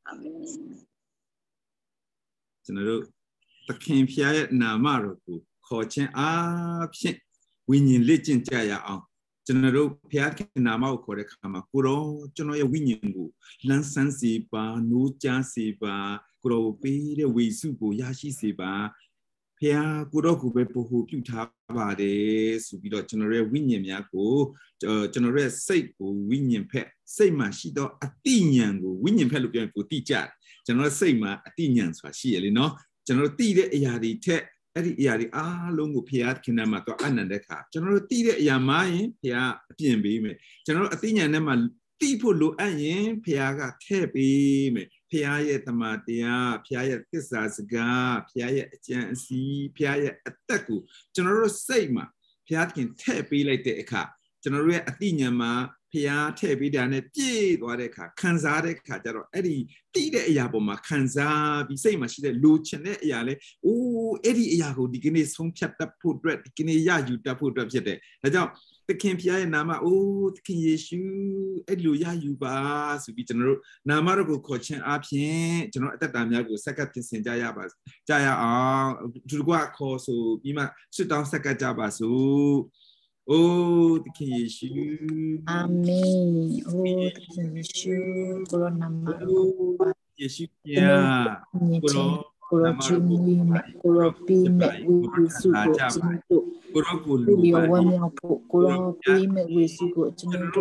Amen. General, the king Pia Namaru, Coachin, Pin, winning legend Jaya. General Pia Namau Korekama, Kuro, General winning, Lansan Siba, Nuja Siba, Kuro, Be the Wisubu, Yashi Siba. Pia Kuroku Bepu Putavade, Subido General Winyan Yako, General Sake, Winyan Pet, Sema Shido, Athenian, Winyan Pelupian for teacher, General Sema, Athenians for she, no, General Tide Yadi Te, Eddie Yadi, Longo Piat Kinamato Anandeka, General Tide Yamai, Pia, PMB, General Athenian Nema, people look at yin, Piaga Tepi. Pia Tamatia, Pia Tisaga, Pia Jansi, Pia Ataku, General Sema, Piatkin Tepi like the Eka, General Atheniama, Pia Tepi Dane, J. Wadeka, Kanzadeka, Eddie, Tide Yaboma, Kanza, Bisema, she the Lucene Yale, oh, Eddie Yago, the Guinness home chapter put red, the Guinea Yaju, put up yet. The King Pia Nama, oh, the King Yeshu, Eluya Yuba, so be general, Namarago coaching up here, general at that time, Yago, Sakatis and Jayabas, Jaya, to go out course, so Bima, sit down Sakajabas, oh, the King Yeshu. Amen. Oh, the King Yeshu, oh, Yeshu, yeah, Kuro chimney, kuro pime, we sugo chinuto. Video one meal kuro pime, we sugo chinuto.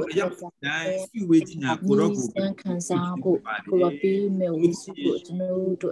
Ni san kansango, kuro pime, we sugo chinuto.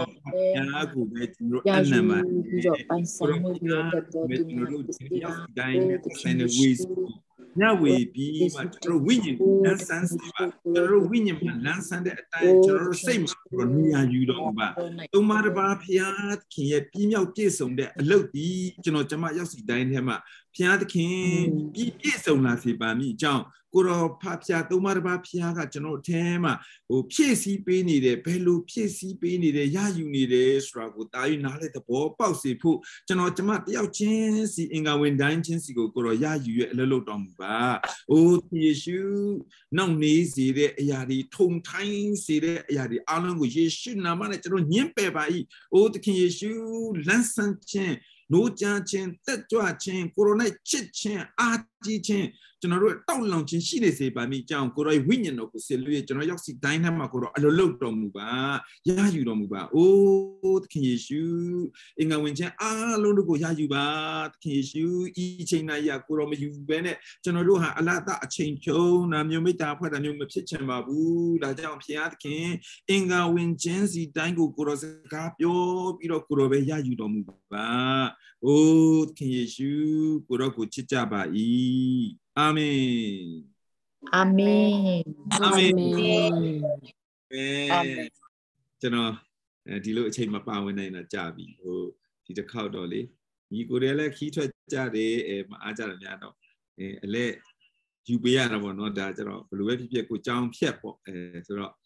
Yaju, video by Samuel, the King Yeshu. Yahweh be my winning, and Sansiba, winning, and Sunday at time, same from me and you don't buy. No matter about Piat, can yet be out this on the low be, Jama Yossi Dynama, Piat can be so nothing by me, John. Guru Papia, no matter about Piaga, General Tema, or PSC be needed, Pelu, PSC be needed, Yayu needed, struggle, die not let the ball, Bossy put, General Jama, the chance in our wind, chance go, Guru Yayu, a little dumba. Oh, issue, no easy, the Yadi, Tong Time, see the Yadi, Alan, which is should not manage to Yempe by, oh, the king issue, Lansan Chen, no Chen, Tetua Chen, Corona Chit Chen, Archie Chen. General Town launching she say by me, John, Coroi Winion of Sylvia, General Yoxi Dynama, or a low domuba, Yayu domuba, oh, the king issue, in a winter, Logo Yayuba, the king issue, eating Yakuro, you Bennett, General Alata, a change, Namumita, what a new kitchen babu, the John Piat King, Inga Win Jensi, Dango Kuros Capio, Piro Kurobe Yayu domuba, oh, the king issue, Kuroko Chichaba e. Amen. Amen. Amen. Amen. Chano, dilo chain ma pa wen na ja bi. Ho, di ta khao do le. Ni ko de le khi thwat ja de ma a ja da mya do. A le yu pe ya da bo no da ja do blo we phit phit ko chaung phyat po. So do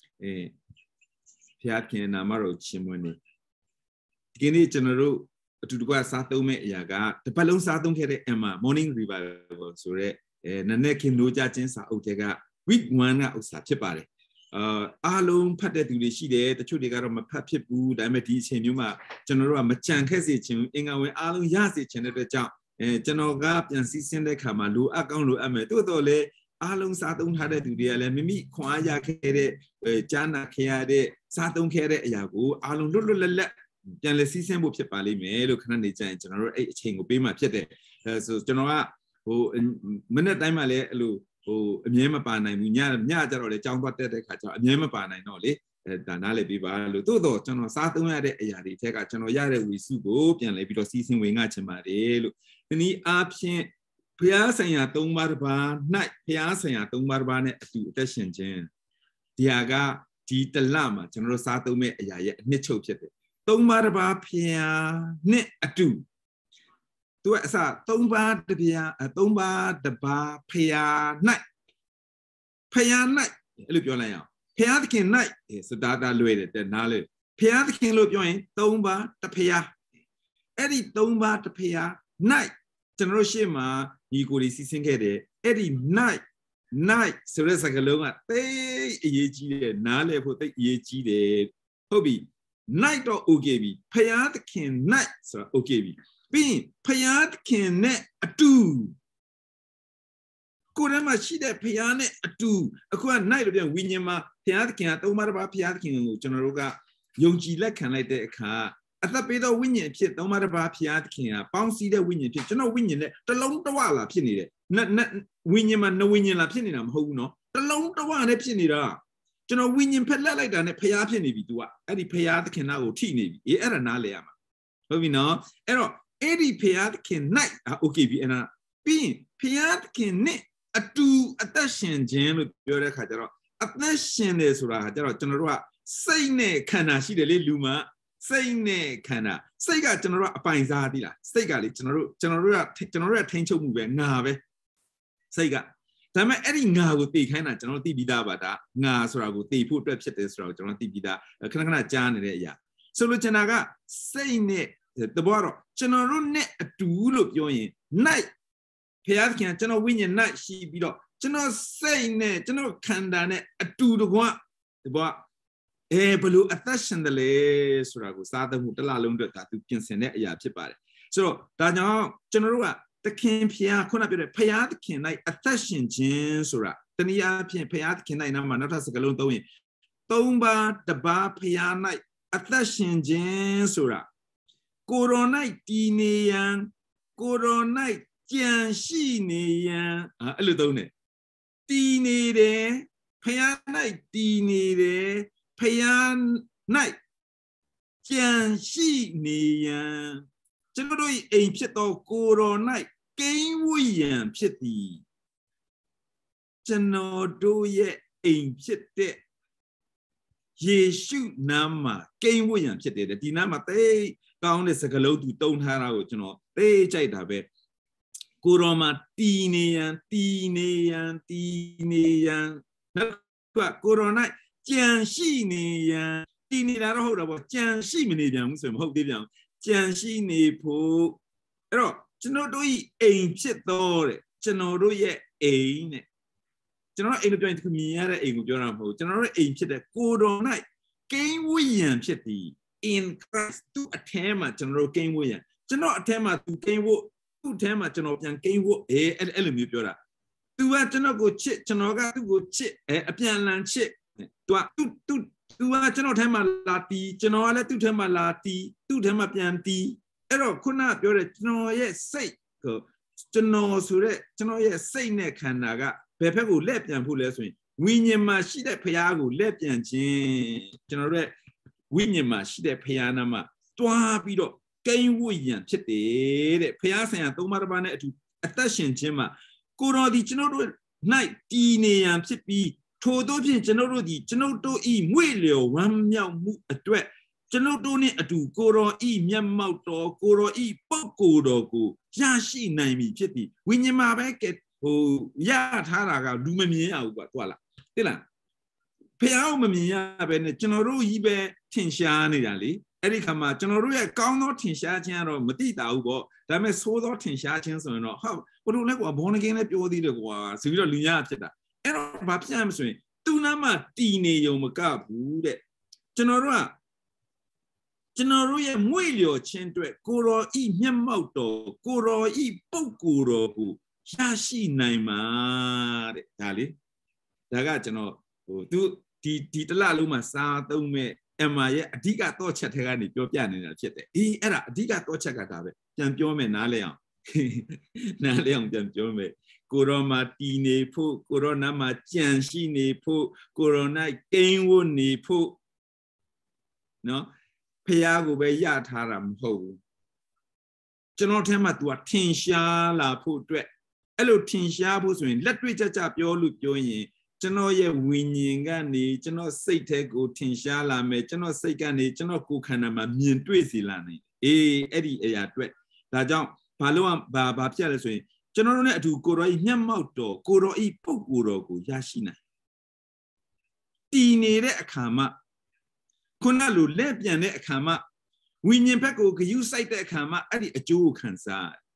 phya khin na ma ro chin mwen ni. Di kin ni chano ro to go as Satome Yaga, the Palon Satum Emma, Morning Revival, so Naneki no judgings are Otega, week one out Satipare. Alone patted to the she there, the Chudigar of Papi Boo, Dimeti, Chenuma, General Machan Kessich, Inga, Alon Yasich, and the jump, General Gap and Sissin de Kamalu, Akanlu Ametole, Alon Satum had to the Mimi, Kwaya Kere, Jana Kere, Satum Kere Yago, Alon Lula. General season will pay me, look at the general chain will be my pet. So, General, who minute time I let Lu, who Yamapana, Munya, or the Jamba Teta, Yamapana, no, Danale Biba, Ludo, General Saturn, Yadi, take a General Yare with Sugo, and Labito season wing at Mare. Any option, Piazza and Tombarba, night Piazza and Tombarba to Tession Jen. Diaga, Tita Lama, General Satome, Nicho Pet. Tombarba Pia, net a two. To us, Tomba the Pia, a Tomba the Bar Pia night. Pia night, look your layout. Pia the king night is the data later than knowledge. Pia the king look your Tomba the Pia. Eddie Tomba the Pia night. General Shema, equally season Eddie night. night ဆိုတဲ့စကားလုံးကတိတ်အရေးကြီးတယ်နားလည်ဖို့တိတ်အရေးကြီးတယ်ဟုတ်ပြီ night တော့ okay ပြီဖယားသခင် night ဆိုတာ okay ပြီပြီးရင်ဖယားသခင်နဲ့အတူကိုယ်ထဲမှာရှိတဲ့ဖယားနဲ့အတူအခုက night လို့ပြန်ဝိညာဉ်မှာဖယားသခင်ကသုံးပါးတစ်ပါးဖယားသခင်ကိုကျွန်တော်တို့ကယုံကြည်လက်ခံလိုက်တဲ့အခါအသက်ပေးသောဝိညာဉ်ဖြစ်သုံးပါးတစ်ပါးဖယားသခင်ကပေါင်းစည်းတဲ့ဝိညာဉ်ဖြစ်ကျွန်တော်ဝိညာဉ်နဲ့တလုံးတဝလာဖြစ်နေတယ်ဝိညာဉ်မှာနဝိညာဉ်လာဖြစ်နေတာမဟုတ်ဘူးနော်တလုံးတဝနဲ့ဖြစ်နေတာကျွန်တော်ဝိညာဉ်ဖက်လက်လိုက်တာနဲ့ဖယားဖြစ်နေပြီ तू ကအဲ့ဒီဖယားသခင်နာကိုထိနေပြီအဲ့ဒါနားလေရမှာဟုတ်ပြီနော်အဲ့တော့အဲ့ဒီဖယားသခင် night โอเคပြီအဲ့ဒါပြီးရင်ဖယားသခင်နဲ့အတူအသက်ရှင်ခြင်းလို့ပြောတဲ့အခါကျတော့အသက်ရှင်တယ်ဆိုတာကကျတော့ကျွန်တော်တို့ကစိတ်နဲ့ခန္ဓာရှိတယ်လေလူမှာစိတ်နဲ့ခန္ဓာစိတ်ကကျွန်တော်တို့အပိုင်စားတိလားစိတ်ကလေကျွန်တော်တို့ကထိန်းချုပ်မှုပဲငါပဲစိတ်ကဒါပေမဲ့အဲ့ဒီငါကိုသိခိုင်းတာကျွန်တော်သိပြီးသားပါဒါငါဆိုတာကိုသိဖို့အတွက်ဖြစ်တယ်ဆိုတာကိုကျွန်တော်သိပြီးသားခဏခဏကြားနေတဲ့အရာဆိုလို့ကျွန်တော်ကစိတ်နဲ့တဘောတော့ကျွန်တော်တို့နဲ့အတူလို့ပြောရင် night ဖယားခင်ကျွန်တော်ဝိညာဉ် night ရှိပြီးတော့ကျွန်တော်စိတ်နဲ့ကျွန်တော်ခန္ဓာနဲ့အတူတကွတဘောဘလို့အသက်ရှင်တယ်လေဆိုတာကိုစားသုံးမှုတစ်လလုံးအတွက်ဒါသူပြင်ဆင်တဲ့အရာဖြစ်ပါတယ်ဆိုတော့ဒါကြောင့်ကျွန်တော်တို့ကသခင်ဖျားခုနပြောတဲ့ဖျားသခင်၌အသက်ရှင်ခြင်းဆိုတာတနည်းအားဖြင့်ဖျားသခင်၌နာမှာနောက်ထပ်စကားလုံးသုံးရင်သုံးပါးတပါးဖျား၌အသက်ရှင်ခြင်းဆိုတာကိုရို၌တည်နေရန်ကိုရို၌ကြံရှိနေရန်အဲ့လိုသုံးတယ်တည်နေတယ်ဖျား၌တည်နေတယ်ဖယား၌ကြံရှိနေရန်ကျွန်တော်တို့အိမ်ဖြစ်သောကိုရော၌ကိန်းဝိယံဖြစ်သည်ကျွန်တော်တို့ရဲ့အိမ်ဖြစ်တဲ့ယေရှုနာမမှာကိန်းဝိယံဖြစ်တယ်ဒီနာမမှာတိတ်ကောင်းတဲ့စကားလုံးသူတုံးထားတာကိုကျွန်တော်သိကြိုက်တာပဲကိုရောမှာတည်နေရန်နောက်ကကိုရော၌ကြံရှိနေရန်တည်နေတာတော့ဟုတ်တာပေါ့ကြံရှိမနေပြန်ဘူးဆိုရင်မဟုတ်သေးပြန်ကြံရှိနေဖို့အဲ့တော့ကျွန်တော်တို့ဤအိမ်ဖြစ်တော့တဲ့ကျွန်တော်တို့ရဲ့အိမ်နဲ့ကျွန်တော်အိမ်လို့ပြောရင်သူမြင်ရတဲ့အိမ်ကိုပြောတာမဟုတ်ကျွန်တော်တို့အိမ်ဖြစ်တဲ့ကိုတော်၌ကိန်းဝိညာဉ်ဖြစ်သည် in Christ သူအထဲမှာကျွန်တော်တို့ကိန်းဝိညာဉ်ကျွန်တော်အထဲမှာသူကိန်းဝိသူ့အထဲမှာကျွန်တော်ပြန်ကိန်းဝိအဲ့လိုမျိုးပြောတာသူကကျွန်တော်ကိုချစ်ကျွန်တော်ကသူ့ကိုချစ်အပြန်အလှန်ချစ်သူကကျွန်တော်ထဲမှာလာတီးကျွန်တော်ကလည်းသူ့ထဲမှာလာတီးသူ့ထဲမှာပြန်တီးအဲ့တော့ခုနပြောတဲ့ကျွန်တော်ရဲ့စိတ်ကိုကျွန်တော်ဆိုတဲ့ကျွန်တော်ရဲ့စိတ်နဲ့ခန္ဓာကဘယ်ဘက်ကိုလက်ပြန်ဖို့လဲဆိုရင်ဝိညာဉ်မှာရှိတဲ့ဖျားကိုလက်ပြန်ခြင်းကျွန်တော်တို့ဝိညာဉ်မှာရှိတဲ့ဖျားနာမှာတွားပြီးတော့ကိန်းဝိညာဉ်ဖြစ်တယ်တဲ့ဖျားဆိုင်ရာသုံးပါးတစ်ပါးနဲ့အတူအသက်ရှင်ခြင်းမှာကိုတော်ဒီကျွန်တော်တို့၌တည်နေရန်ဖြစ်ပြီးထို့သောဖြင့်ကျွန်တော်တို့ဒီကျွန်တော်တို့ဤမွေလျော်ဝမ်းမြောက်မှုအတွက်ကျွန်တော်တို့နဲ့အတူကိုရောဤမျက်မှောက်တော်ကိုရောဤပုဂ္ဂိုလ်တော်ကိုရရှိနိုင်ပြီဖြစ်သည်ဝိညာဉ်မှာပဲရထားတာကလူမမြင်ရဘူးကွာတွေ့လားသိလားဖះအောင်မမြင်ရပဲနဲ့ကျွန်တော်တို့ကြီးပဲထင်ရှားနေတာလေအဲ့ဒီခါမှာကျွန်တော်တို့ရဲ့ကောင်းသောထင်ရှားခြင်းကတော့မတိတာဘူးပေါ့ဒါပေမဲ့ဆိုးသောထင်ရှားခြင်းဆိုရင်တော့ဟုတ်ဘလို့လဲကွာဘောနကင်းလည်းပြောသေးတယ်ကွာဆိုပြီးတော့လူညာဖြစ်တာအဲ့တော့ဘာဖြစ်ရမလဲဆိုရင်သူနာမှာတည်နေုံမကဘူးတဲ့ကျွန်တော်တို့ရဲ့မွေလျော်ခြင်းအတွက်ကိုရောဤမျက်မှောက်တော်ကိုရောဤပုဂ္ဂိုလ်တော်ကိုရရှိနိုင်မှာတဲ့ဒါလေဒါကကျွန်တော်သူဒီတလလုံးမှာစားသုံးမဲ့အမရဲ့အဓိကတော့ချက်ထဲကနေပြောပြနေတာဖြစ်တယ်အဲ့ဒါအဓိကတော့ချက်ကဒါပဲပြန်ပြောမယ်နားလဲအောင်ပြန်ပြောမယ်ကိုရောမှာတည်နေဖို့ကိုရောနာမှာကြံရှိနေဖို့ကိုရော၌ကိန်းဝတ်နေဖို့နော်ဖះကိုပဲရထားတာမဟုတ်ဘူးကျွန်တော်ထဲမှာ तू ထင်ရှားလာဖို့အတွက်အဲ့လိုထင်ရှားဖို့ဆိုရင်လက်တွေ့ကြကြပြောလို့ပြောရင်ကျွန်တော်ရဲ့ဝိညာဉ်ကနေကျွန်တော်စိတ်ထဲကိုထင်ရှားလာမယ်ကျွန်တော်စိတ်ကနေကျွန်တော်ကိုယ်ခန္ဓာမှာမြင်တွေ့စေလာနိုင်အဲ့ဒီအရာအတွက်ဒါကြောင့်ဘာဖြစ်လဲဆိုရင်ကျွန်တော်တို့ ਨੇ အတူကိုရောဤမျက်မှောက်တော်ကိုရောဤပုဂ္ဂိုလ်တော်ကိုရရှိနိုင်တည်နေတဲ့အခါမှာခုနလိုလက်ပြန်တဲ့အခါမှာဝိညာဉ်ဘက်ကိုဂယုစိုက်တဲ့အခါမှာအဲ့ဒီအကျိုးကိုခံစား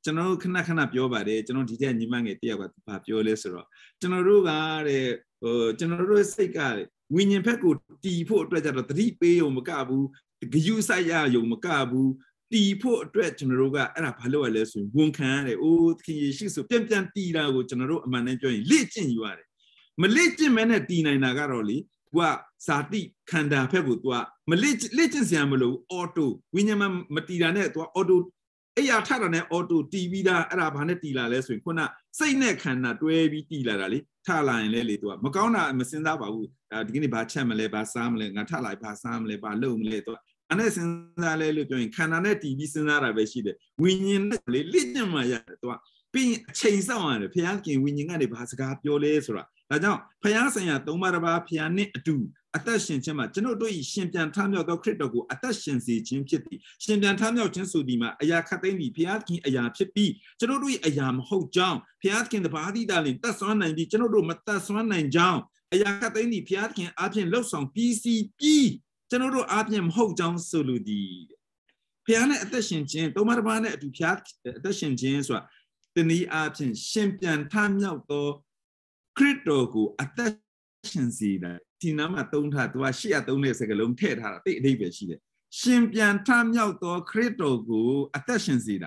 General Kanakana Piobade, General Dita Nimange Tiaga Papio Lesero, General General Sekare, Winning Peku, Depot Dredger, 3 pay on Makabu, Gusaya Yomakabu, Depot Dredge Generoga, and a Palo lesson, Wunkan, old King Shisu, Tempian Tira, General Manager, Lichin you are. Malaysian Manatina Nagaroli, Wa Sati Kanda Pebutwa, Malaysian Siamolo, Auto, Winyaman Matirane, Auto. Aya Tarane auto TV da Arabanetila lesson, Kona, say neck cannot do every dealer rally, Tala and Lely to Macona, Messinda, Guinea by Chamele, by Samle, Natala, by Samle, by Loam later. And as in the Lely doing Cananetti, Vicinara Veshide, winning Legion Maya, being changed on the Pianki, winning at the Pasca, your lesera. Now, Piansaya, don't matter about piano do. Attention, Chema, General Doi, Champion Tamil, the critical attention, Jim Kitty, Champion Tamil, Chensudima, Ayakatani, Piatkin, Ayam Chippy, General Doi, Ayam Ho John, Piatkin, the party darling, that's 190, General Matas 19 John, Ayakatani, Piatkin, Apian Losong, PCP, General Apian Ho John Soludi. Piano attention, Jim, Tomarabana to Piat, attention, James, the knee Apian, Champion Tamil, critical attention, see that. Tinama don't have to share don't let a long tail her David. Champion time out to critical attention zida.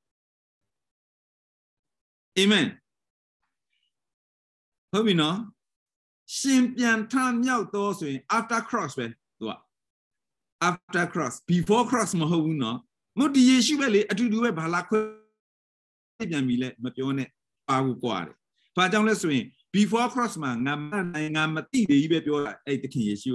Amen. How we know? Champion time out to after cross, after cross, before cross Mahona, Modi usually I do a balaco Mapione, Aguare. Pajan swing. Before crossman, I'm a tea, the key issue.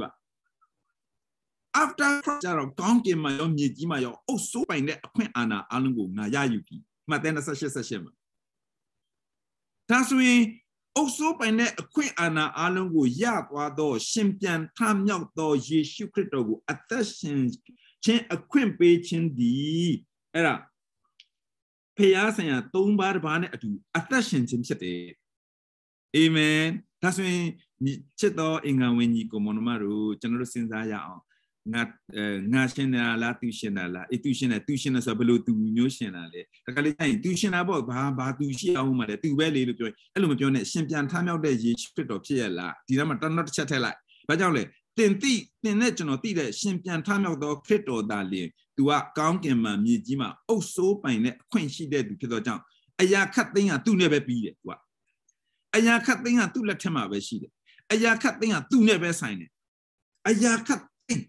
After cross, donkey my own Yajima, oh, so by net acquaint Anna Alungu, Nayayuki, Matana Sasha. That's we also by net acquaint Anna Alungu, Yaguado, Champion, Tam Yao, Yeshu Crito, attention, chain acquaint page the era. Payas and Tomba Barnet to attention, City. Amen. That's when Cheto Inga when you go Monomaru, General Sinzaya, not National Latushana, Tuition as a below to Nutionale. The Calitan, tuition about Batushi, Oma, the 2 belly, Elumion, Champion time out there, Spit of Chiela, Dinamata not Chatella. But only, then the national theatre, Champion time out the Creto Dali, to a Gankema, Mijima, oh, so by net, when she did to Pido Jump. Aya cutting a 2 never be it. Aya cutting a 2 let him have a sheet. Aya cutting a 2 never sign it. Aya cutting.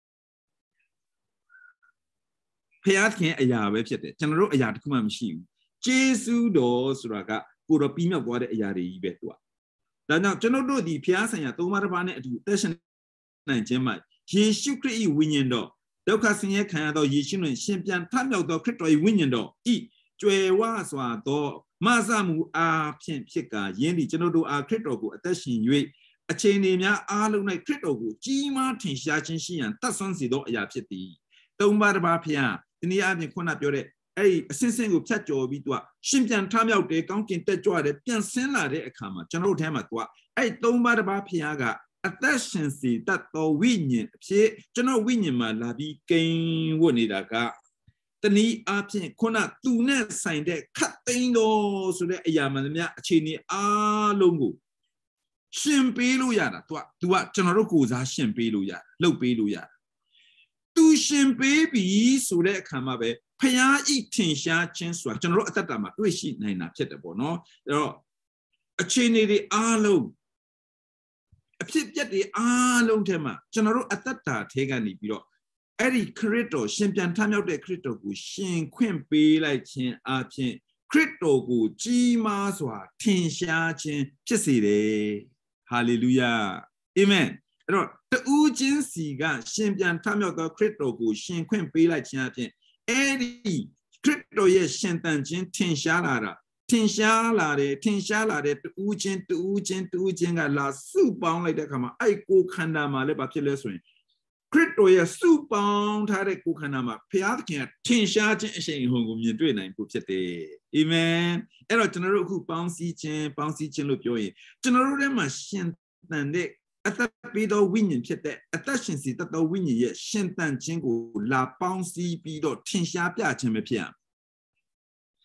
Payatkin Aya website, General Ayat Kumam Shim. Jesu do Suraga, Purapina water Ayari Betua. Now, General di Piazza and Tomarabane to Teshan and Gemma. He should create window. Docasing a Canada, Yishin, Champion, Tamil, the Crypto window. E. Joy was one door. Mazamu a Pian Pika, Yendi General a Crypto, attaching you a chain in ya Aluna Crypto, G. Martin Shachin, and Tasson Yapiti. Don't matter about Pia, in the Abin Conapure, a sensing of Tacho Vitua, Shimpian Tamil de Gonkin Tetua, the Pian Sena de Kama, General Tamatua, I don't matter about Piaga, attention see that the winning, General Winning, my labi gain Wonidaga. The knee up in Kona, do not sign that cutting those to the Yamania Chini Alongo. Shimpeluya, to what General Kuza Shimpeluya, low Peluya. Two shimpe so that come up a Paya eating sha chance, General Tatama, which she nine acceptable, no? A chini the Alo. A pit yet the Alo tema, General Atata, take any below. Eddie Crito, Champion Tamil de Crito, Shin Quimby like Chin Archin, Crito go, G Maswa, Tin Sha Chin, Chessy. Hallelujah. Amen. The Ujin Siga, Champion Tamil de Crito go, Shin Quimby like Chin, Eddie Crito, yes, Shantan Chin, Tin Shalada, Tin Shalade, Tin Shalade, Ujin to Ujin, la soup bound like the Kama, I go Kandama, Lebakill swing. Crypto is soup bound, Tare Kukanama, Piatkin, Tin Shatchin, whom you do nine put it. Amen. Error General who bouncy chin look your General machine than they at the pedo winning chit that attention see that the winning yet shentan jingle la bouncy pedo tin sha piachin pia.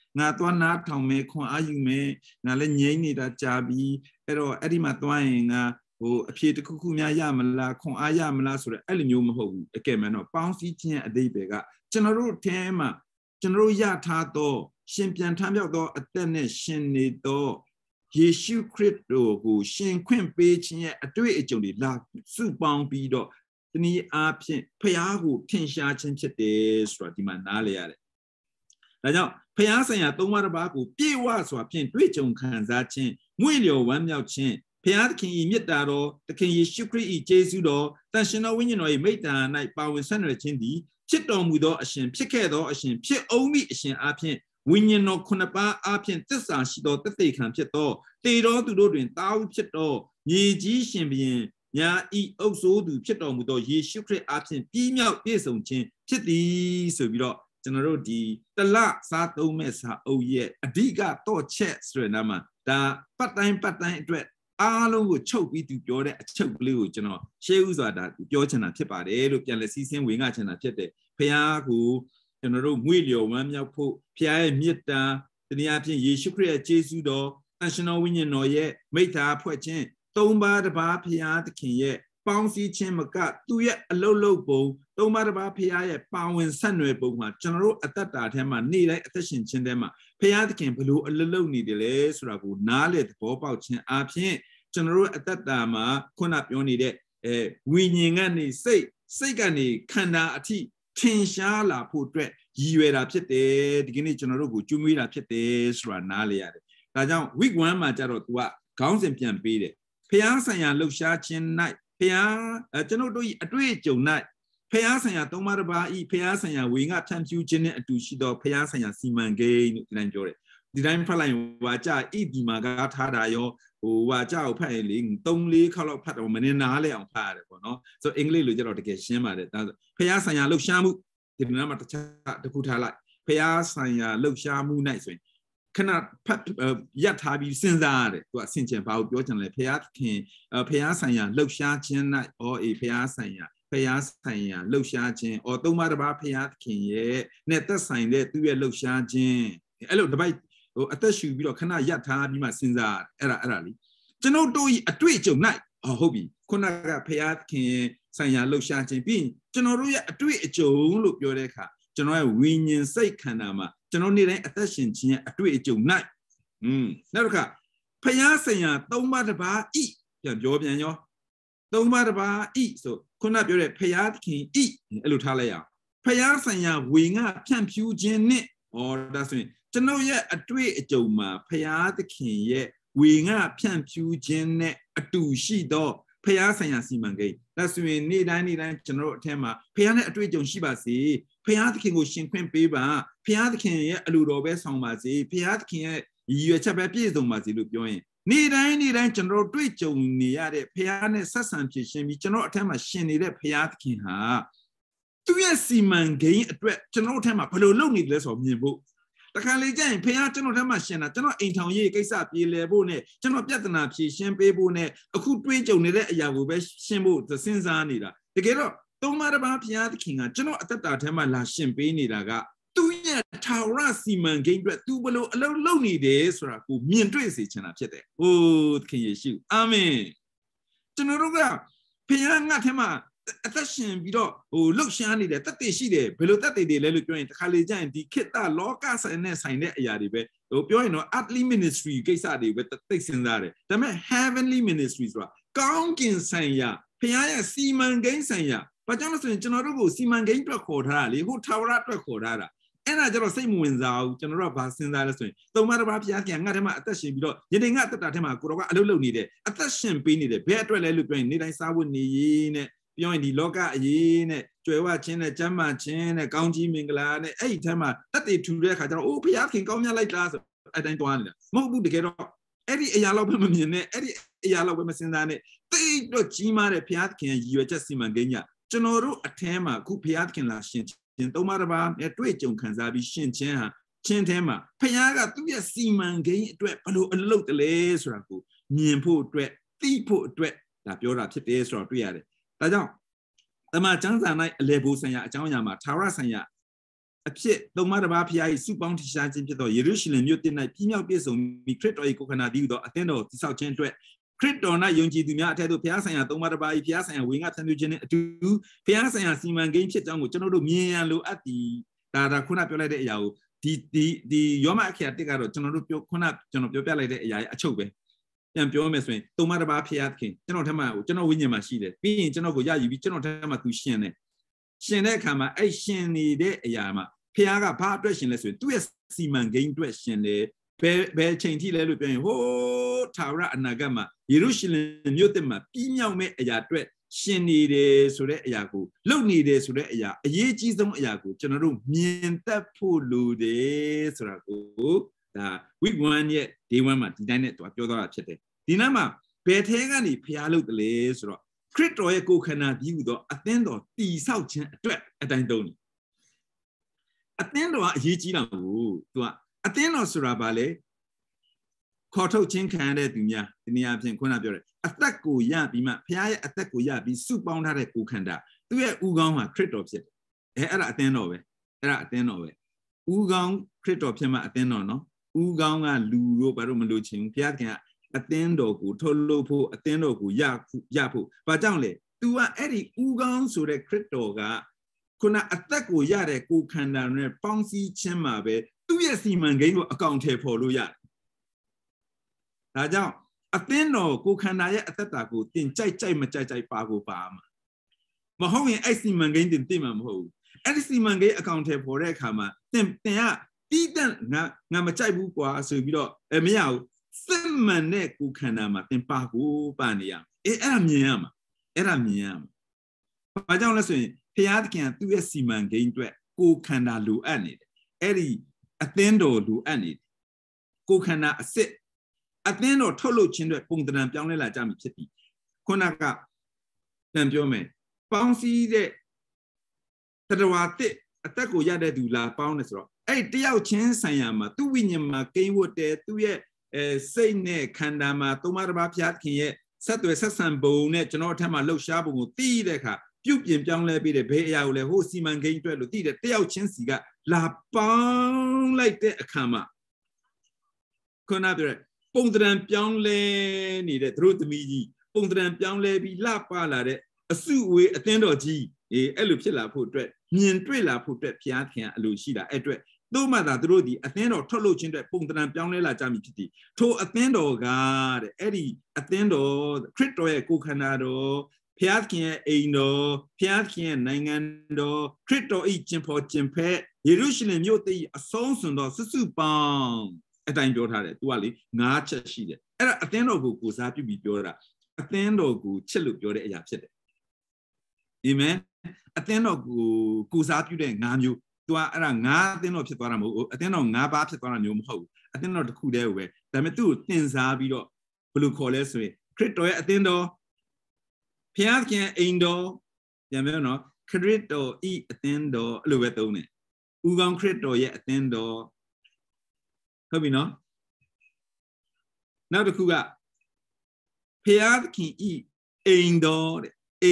ngà toan nát thòng mê khoa á yu mê ngà lên nhảy nì đã chà bì rồi ấy đi mà toan ngà phía tây khu nhà ya mà là khoa á ya mà là rồi ấy là nhiều mà hậu cái mà nó bao xí chuyện ở đây về cả cho nó rồi thế mà cho nó rồi ya thà to xinပြန်thamရောက်တော့အသက်နဲ့ရှင်နေတော့ယေရှုခရစ်တော်ကိုရှင်ခွင့်ပေးခြင်းရဲ့အတွေ့အကြုံတွေလာစုပေါင်းပြီးတော့တနည်းအားဖြင့်ဖျားကိုထင်ရှားခြင်းဖြစ်တယ်ဆိုတာဒီမှာနားလည်ရတယ်။ဒါကြောင့်ဖျားဆိုင်ရာသုံးပါးတစ်ပါးကိုပြေဝစွာဖြင့်တွေ့ကြုံခံစားခြင်းငွေ့လျော်ဝမ်းမြောက်ခြင်းဖျားသခင်၏မြတ်တာတော်သခင်ယေရှုခရစ်၏ကျေးဇူးတော်တန်ရှင်သောဝိညာဉ်တော်၏မိတ္တာ၌ပါဝင်ဆက်နွယ်ခြင်းသည်ဖြစ်တော်မူသောအရှင်ဖြစ်ခဲ့သောအရှင်ဖြစ်အောင်မိအရှင်အားဖြင့်ဝိညာဉ်တော်ခုနှစ်ပါးအားဖြင့်သစ္စာရှိသောတသက်ခံဖြစ်သောတေတော်သူတို့တွင်တာဝဖြစ်သောမြေကြီးရှင်ဘုရင်ညာဤအုပ်စိုးသူဖြစ်တော်မူသောယေရှုခရစ်အားဖြင့်ပြည့်မြောက်ပြည့်စုံခြင်းဖြစ်သည်ဆိုပြီးတော့ကျွန်တော်တို့ဒီတလစားသုံးမဲ့စာအုပ်ရဲ့အဓိကတော့ချက်ဆိုတဲ့နာမှာဒါပတ်တိုင်းအတွက်အားလုံးကိုချုပ်ပြီးသူပြောတဲ့အချုပ်ကလေးကိုကျွန်တော်ရှေးဥစွာဒါပြောချင်တာဖြစ်ပါတယ်လို့ပြန်လဲစီးစင်းဝင်ငါချင်တာဖြစ်တယ်ဖခင်ကိုကျွန်တော်တို့ငွေ့လျော်ဝမ်းမြောက်ဖို့ဖခင်ရဲ့မေတ္တာတနည်းအားဖြင့်ယေရှုခရစ်ရဲ့ကျေးဇူးတော်တန်ရှင်တော်ဝိညာဉ်တော်ရဲ့မိတ္တာဖွဲ့ခြင်းသုံးပါးတစ်ပါးဖခင်သခင်ရဲ့ပေါင်းစည်းခြင်းမကသူရဲ့အလုတ်ပုံသုံးပါးတစ်ပါးဖခင်ရဲ့ပါဝင်ဆက်နွယ်ပုံမှာကျွန်တော်တို့အသက်တာထဲမှာနေ့တိုင်းအသက်ရှင်ခြင်းထဲမှာဖခင်သခင်ဘလို့အလုတ်နေတယ်လဲဆိုတာကိုနားလေသဘောပေါက်ခြင်းအပြင်ကျွန်တော်တို့အသက်တာမှာခုနပြောနေတဲ့ဝိညာဉ်ကနေစိတ်ကနေခန္ဓာအထိထင်ရှားလာဖို့အတွက်ရည်ရွယ်တာဖြစ်တယ်ဒီကနေ့ကျွန်တော်တို့ကိုကျွေးမွေးတာဖြစ်တယ်ဆိုတာနားလေရတယ်ဒါကြောင့် week 1မှာကျတော့ तू ကခေါင်းစဉ်ပြန်ပေးတယ်ဖျားဆိုင်ရာလှုပ်ရှားခြင်း၌ဖျားကျွန်တော်တို့အတွေ့အကြုံ၌ဖျားဆိုင်ရာသုံးပါးတစ်ပါးဤဖျားဆိုင်ရာဝေငှဖြန့်ဖြူးခြင်းနဲ့အတူရှိသောဖျားဆိုင်ရာစီမံကိန်းလို့ဒီတိုင်းပြောတယ်ဒီတိုင်းဖတ်လိုက်ဝါကြဤဒီမှာကထားတာရောဝါကြကိုဖတ်ရင်လေ3-4ခါလောက်ဖတ်တော့မနေနားလဲအောင်ဖတ်ရတယ်ပေါ့နော်ဆိုအင်္ဂလိပ်လိုကျတော့တကယ်ရှင်းပါတယ်ဒါဆိုဖျားဆိုင်ရာလှုပ်ရှားမှုဒီနားမှာတစ်ခုထားလိုက်ဖျားဆိုင်ရာလှုပ်ရှားမှု၌ဆိုရင်ခဏဖတ်ရပ်ထားပြီးစဉ်းစားရတယ်သူကဆင်ခြင်ဘာကိုပြောချင်လဲဖျားခင်ဖျားဆိုင်ရာလှုပ်ရှားခြင်း၌ဖျားဆိုင်ရာလှုပ်ရှားခြင်းသုံးပါးတစ်ပါးဖျားခင်ရဲ့နဲ့သက်ဆိုင်တဲ့သူ့ရဲ့လှုပ်ရှားခြင်းအဲ့လိုတစ်ပိုက်အသက်ရှူပြီးတော့ခဏရပ်ထားပြီးမှစဉ်းစားအဲ့ဒါလေးကျွန်တော်တို့အတွေ့အကြုံ၌ဟုတ်ပြီခုနကဖျားခင်ဆိုင်ရာလှုပ်ရှားခြင်းပြီးကျွန်တော်တို့ရဲ့အတွေ့အကြုံလို့ပြောတဲ့အခါကျွန်တော်ရဲ့ဝိညာဉ်စိတ်ခန္ဓာမှာကျွန်တော်နေ့တိုင်းအသက်ရှင်ခြင်းရဲ့အတွေ့အကြုံ၌နောက်တစ်ခါဖျားဆိုင်ရာသုံးပါးတစ်ပါးဤပြန်ရောသုံးပါးတစ်ပါးဤဆိုခုနပြောတဲ့ဖျားခင်ဤအဲ့လိုထားလိုက်ရအောင်ဖျားဆိုင်ရာဝေငှဖြန့်ဖြူးခြင်းနဲ့ဒါဆိုရင်ကျွန်တော်ရဲ့အတွေ့အကြုံမှာဖျားသခင်ရဲ့ဝေငှဖြန့်ဖြူးခြင်းနဲ့အတူရှိသောဖျားဆိုင်ရာစီမံကိန်းဒါဆိုရင်နေ့တိုင်းကျွန်တော်တို့အထက်မှာဖျားနဲ့အတွေ့အကြုံရှိပါစေဖျားသခင်ကိုရှင်ခွင့်ပေးပါဖျားသခင်ရဲ့အလိုတော်ပဲဆောင်ပါစေဖျားသခင်ရဲ့ရည်ရွယ်ချက်ပဲပြည့်စုံပါစေလို့ပြောရင်နေ့တိုင်းကျွန်တော်တို့တွေ့ကြုံနေရတဲ့ဖျားနဲ့ဆက်ဆံဖြစ်ရှင်ပြီးကျွန်တော်အထက်မှာရှင်နေတဲ့ဖျားသခင်ဟာသူရဲ့စီမံကိန်းအတွက်ကျွန်တော်အထက်မှာဘယ်လိုလုပ်နေတယ်လဲဆိုတော့မြင်ဖို့တခါလေကျရင်ဖခင်ကျွန်တော်ထက်မှရှင်တာကျွန်တော်အိမ်ထောင်ရေးကိစ္စပြေလည်ဖို့နဲ့ကျွန်တော်ပြဿနာဖြေရှင်းပေးဖို့နဲ့အခုတွေးကြုံနေတဲ့အရာကိုပဲရှင်းဖို့စဉ်းစားနေတာတကယ်တော့သုံးပါးတစ်ပါးဖခင်သခင်ကကျွန်တော်အသက်တာထဲမှာလာရှင်ပေးနေတာကသူ့ရဲ့ထာဝရစီမံကိန်းအတွက်သူဘလို့အလုံးလုံးနေတယ်ဆိုတာကိုမြင်တွေ့စေချင်တာဖြစ်တယ်ဟိုးသခင်ယေရှုအာမင်ကျွန်တော်တို့ကဖခင်ငါထဲမှာအသက်ရှင်ပြီးတော့လှုပ်ရှားနေတယ်တက်တည်ရှိတယ်ဘယ်လိုတက်တည်တယ်လဲလို့ပြောရင်တခါလေကြာရင်ဒီခေတ္တလောကဆိုင်တဲ့အရာတွေပဲပြောရင်တော့ earthly ministry ကိစ္စတွေပဲသိစဉ်းစားတယ်ဒါပေမဲ့ heavenly ministry ဆိုတာကောင်းကင်ဆိုင်ရာဖခင်ရဲ့စီမံကိန်းဆိုင်ရာဘာကြောင့်လဲဆိုရင်ကျွန်တော်တို့ကိုစီမံကိန်းအတွက်ခေါ်ထားတာလေဟိုထာဝရအတွက်ခေါ်ထားတာအဲ့ဒါကျတော့စိတ်မဝင်စားဘူးကျွန်တော်တို့ကဘာစဉ်းစားလဲဆိုရင်သုံးပါးတစ်ပါးဖခင်ငါထဲမှာအသက်ရှင်ပြီးတော့ယနေ့ငါအသက်တာထဲမှာကိုတော်ကအလုပ်လုပ်နေတယ်အသက်ရှင်ပေးနေတယ်ဘယ်အတွက်လဲလို့ပြောရင်နေ့တိုင်းစားဝတ်နေရေးနဲ့ပြောရင်ဒီလောကအရေးနဲ့ကြွယ်ဝခြင်းနဲ့ကျမ်းမာခြင်းနဲ့ကောင်းကြီးမင်္ဂလာနဲ့အဲ့ဒီထဲမှာတက်တည်ထူတဲ့အခါကျတော့အိုးဖခင်ကောင်းမြတ်လိုက်တာဆိုအဲ့တိုင်းသွားနေတာမဟုတ်ဘူးတကယ်တော့အဲ့ဒီအရာလောက်ပဲမမြင်နဲ့အဲ့ဒီအရာလောက်ပဲမစဉ်းစားနဲ့တိတ်တော့ကြီးမားတဲ့ဖခင်ရည်ရွယ်ချက်စီမံကိန်းညာကျွန်တော်တို့အထဲမှာအခုဖခင်လာရှင်ခြင်းသုံးပါးတစ်ပါးနဲ့တွေ့ကြုံခံစားပြီးရှင်ခြင်းဟာချင်းထဲမှာဖခင်ကသူ့ရဲ့စီမံကိန်းအတွက်ဘယ်လိုအလုပ်တလဲဆိုတာကိုမြင်ဖို့အတွက်သိဖို့အတွက်ဒါပြောတာဖြစ်တယ်ဆိုတော့တွေ့ရတယ်ဒါကြောင့်တမန်ကျမ်းစာ၌အလေဘူဆိုင်ရာအကြောင်းအရာမှာထာဝရဆိုင်ရာ a pit, though Marabapia is super bounty shines into the Jerusalem, you didn't female person, me crit or a coconut, you do attend to South Central. Crit or not, young Jimmy, to Piazza and Tomarabai, Piazza and wing up and to Piazza and Seaman game chit on which another me and look at the Kunapula Yao. The Yoma caretaker, General Kunap, General Pella, a chobe. And Pio Mesway, Tomaraba Piatkin, General Tama, General William Machine, being General Goya, you be General Tama to Shene. Shene Kama, a Sheni de Yama, Piaga part dressing lesson, 2 seaman game dressing the bear chain tea, oh, Tara and Nagama, Jerusalem, Yotema, Pino me a yard. Sheni de Sure Yaku, Loni de Sure Ya, a ye chisum Yaku, General Mienta Pulu de Suraku, we won yet, they were my dinette to a Yoda Chete. Dinama, Petegani, Pialu the lace, Crito Eco cannot you do attendo, the South Trap at Andoni. Attendo Yijina, to attendo Surabale. Koto Chin Canada, Dunia, in the Absent Conabure. Attack go ya be my Pia attack go ya be soup bound at a cookanda. Do you Ugama crit of it? Era at den of it. Era at den of it. Ugam crit of him at den no. Ugama Luro Barumaluchin, Piaca, attendo go, Tolopo, attendo go, Yapu. But only, do a Eddie Ugam so the critoga. Kuna attack go yare cookanda, bouncy chemabe. Do you see man game account here for Luya? Raja, attendo, go can I at that go, tin chai machai pago palm. Mahoney, I see man gained in Timam ho. I see man gay account for a hammer. Then they are beaten Namachai Bukwa, so we do a meow. Some man neck who can ama, then pago bania. Eramiam. But don't listen, Piat can't do a seaman gain to it. Go can I do any. Eddie, attendo do any. Go can I sit. At the end of Tolo Chinda Puntan Pianella Jam Kitty. Konaka Nampiome. Bouncy de Tadawate, Ataco Yada do la Pounders rock. Hey, dear chance I am, 2 William game wood there, 2 years, say ne, Kandama, Tomaraba Piatkin, Sato Sassan Bone, Janotama Low Shabu, Tideca, Pupian Young Levy, the Bay Out, the whole seaman game to the dear chance got la pound like that, Kama. Conabere. Pondran Pianle needed through the me, Pondran Pianle be la palade, a suit a tender G, a elupilla portrait, Nian Trilla portrait Piatcan, Lucida, Edred, no matter through the attendo Tolochin that Pondran Pianle la Jamity, to attendo guard, Eddie, attendo, Critoe Cucanado, Piatcan, Aino, Piatcan, Nangando, Crito each for Jimpe, Jerusalem Yote, a sonson or Susupang. A time your heart, Wally, Nacha she. Era attendo go Kusapi be Jora, attendo go Chilup your yapset. Amen. Attendo go Kusapi then Namu, to a Naden of Chetaramo, attendo Naba Chetaranum ho, attendo the coup there way. Dametu, things are below blue collars way. Crito attendo Piatcan Indo, Yameno, Crito e attendo Luetone. Ugam Crito yet attendo. Hope you know. Now the Kuga Piat can eat indoor,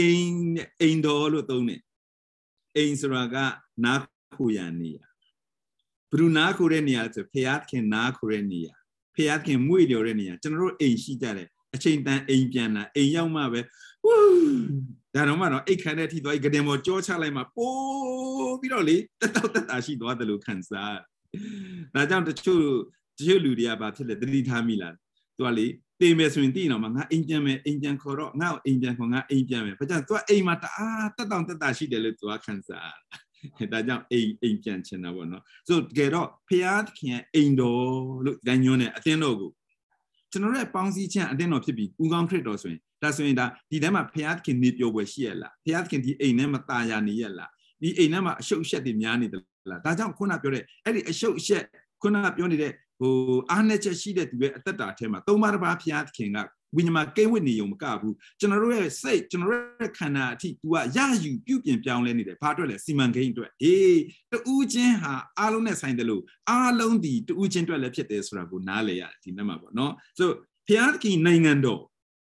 Lotone, Ain Saraga, Nakuyania. Bruna Kurenia to Piat can Nakurenia. Piat can Muidorenia, General A. Shidare, a chain than A. Piana, a young mother. Woo! That no a candidate like a demo George Halema. Oh, Viroli, that she got the look cancer. Now down the two Ludia about the 3 times. Tuali, they may swing Dino, Manga Indian Coro, now Indian Conga Indian, but just to a mata, down the she did to a cancer. That young Indian Chenavano. So get up, Piat can Indo, look, then you know, Atenogo. General Bouncy Chan, and then not to be Ugam Credo swing. That's when that the Dema Piat can knit your way Shiela. Piat can be a Nema Taya Niela. The a Nema show shed in Yanni. That's how Kunapure, Eddie, a show shed, Kunapure, who Anna she that we at that time, Tomaraba Piat King up, Winima Gawini Yomkabu, General say, General Kana T to a Yayu, Pupian Pianlani, the Patrol, Simon came to it. The Ujin ha, Alone signed the law, Alone the Ujin to a lepet Rabunale, Tinama, no? So Piat King Nangando,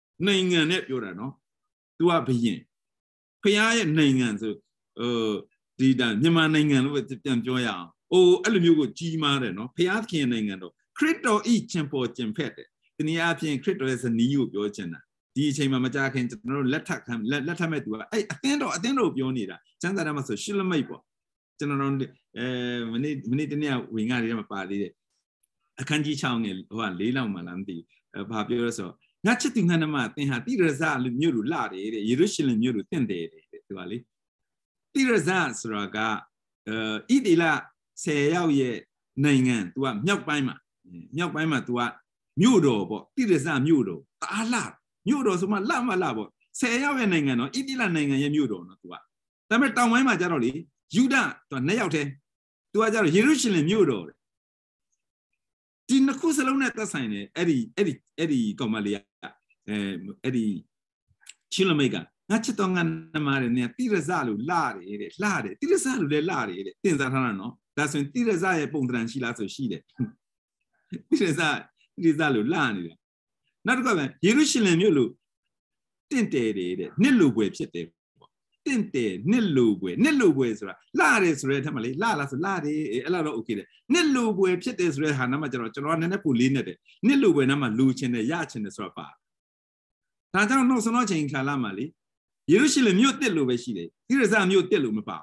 Nangan Epura, no? To a being. Pia Nangan, so ဒီတာမြန်မာနိုင်ငံလို့ပြန်ပြောရအောင်။အိုအဲ့လိုမျိုးကိုကြီးမားတယ်နော်။ဖျားခင်နိုင်ငံတော့ခရစ်တော်ဤချင်ပေါ်ကျင်ဖက်တယ်။ဒီနည်းအားဖြင့်ခရစ်တော်ရဲ့ဇနီးကိုပြောချင်တာ။ဒီအချိန်မှာမကြခင်ကျွန်တော်တို့လက်ထပ်မဲ့သူကအဲ့အသင်းတော်ပြောနေတာ။စံသာရမှာဆိုရှစ်လမိတ်ပေါ့။ကျွန်တော်တို့မနေ့တနေ့ဝင်ငါတွေမှာပါသေးတယ်။အခန်းကြီး6ငယ်ဟိုက4လောက်မှလားမသိဘူး။ဘာပြောလဲဆိုတော့ငါချစ်သူငါနှမသင်ဟာတိရဇလူမြို့လူလာတယ်တဲ့ယေရုရှလင်မြို့လူတင့်တယ်တဲ့သူကလေတိရဇဆိုတာကဣတိလ10ရောက်ရဲ့နိုင်ငံသူကမြောက်ပိုင်းမှာသူကမြို့တော်ပေါ့တိရဇမြို့တော်တာလာမြို့တော်ဆိုမှလမလာပေါ့10ရောက်ရဲ့နိုင်ငံတော့ဣတိလနိုင်ငံရဲ့မြို့တော်နော်သူကဒါပေမဲ့တောင်ပိုင်းမှာကျတော့လေယူဒသူက2ရောက်တယ်သူကကျတော့ယေရုရှလင်မြို့တော်ဒီနှစ်ခုစလုံးနဲ့သက်ဆိုင်တယ်အဲ့ဒီကောင်မလေးကအဲ့ဒီချီလမိတ်ကငါချစ်တော်ငါနမရနဲ့တိရဇလို့လာတယ်တဲ့လှတယ်တိရဇလို့လည်းလာတယ်တဲ့တင်စားထားတာနော်ဒါဆိုရင်တိရဇရဲ့ပုံသဏ္ဍာန်ရှိလားဆိုရှိတယ်တိရဇလို့လာနေတယ်နောက်တစ်ခါပဲယေရုရှလင်မြို့လို့တင့်တယ်တဲ့နှစ်လူပွဲဖြစ်တယ်ပေါ့တင့်တယ်နှစ်လူပွဲဆိုတာလာတယ်ဆိုတဲ့အထက်မှာလေလာလားဆိုလာတယ်အဲ့လောက်တော့ okay တယ်နှစ်လူပွဲဖြစ်တယ်ဆိုတဲ့ဟာနားမှာကျွန်တော်နည်းနည်းပူလေးနဲ့တယ်နှစ်လူပွဲနားမှာလူချင်းတယ်ရချင်းတယ်ဆိုတာပါဒါကြောင့်နောက်ဆုံးချိန်ခါလာမှာလေယေရုရှလင်မြို့တက်လို့ပဲရှိတယ်တိရဇမြို့တက်လို့မပါ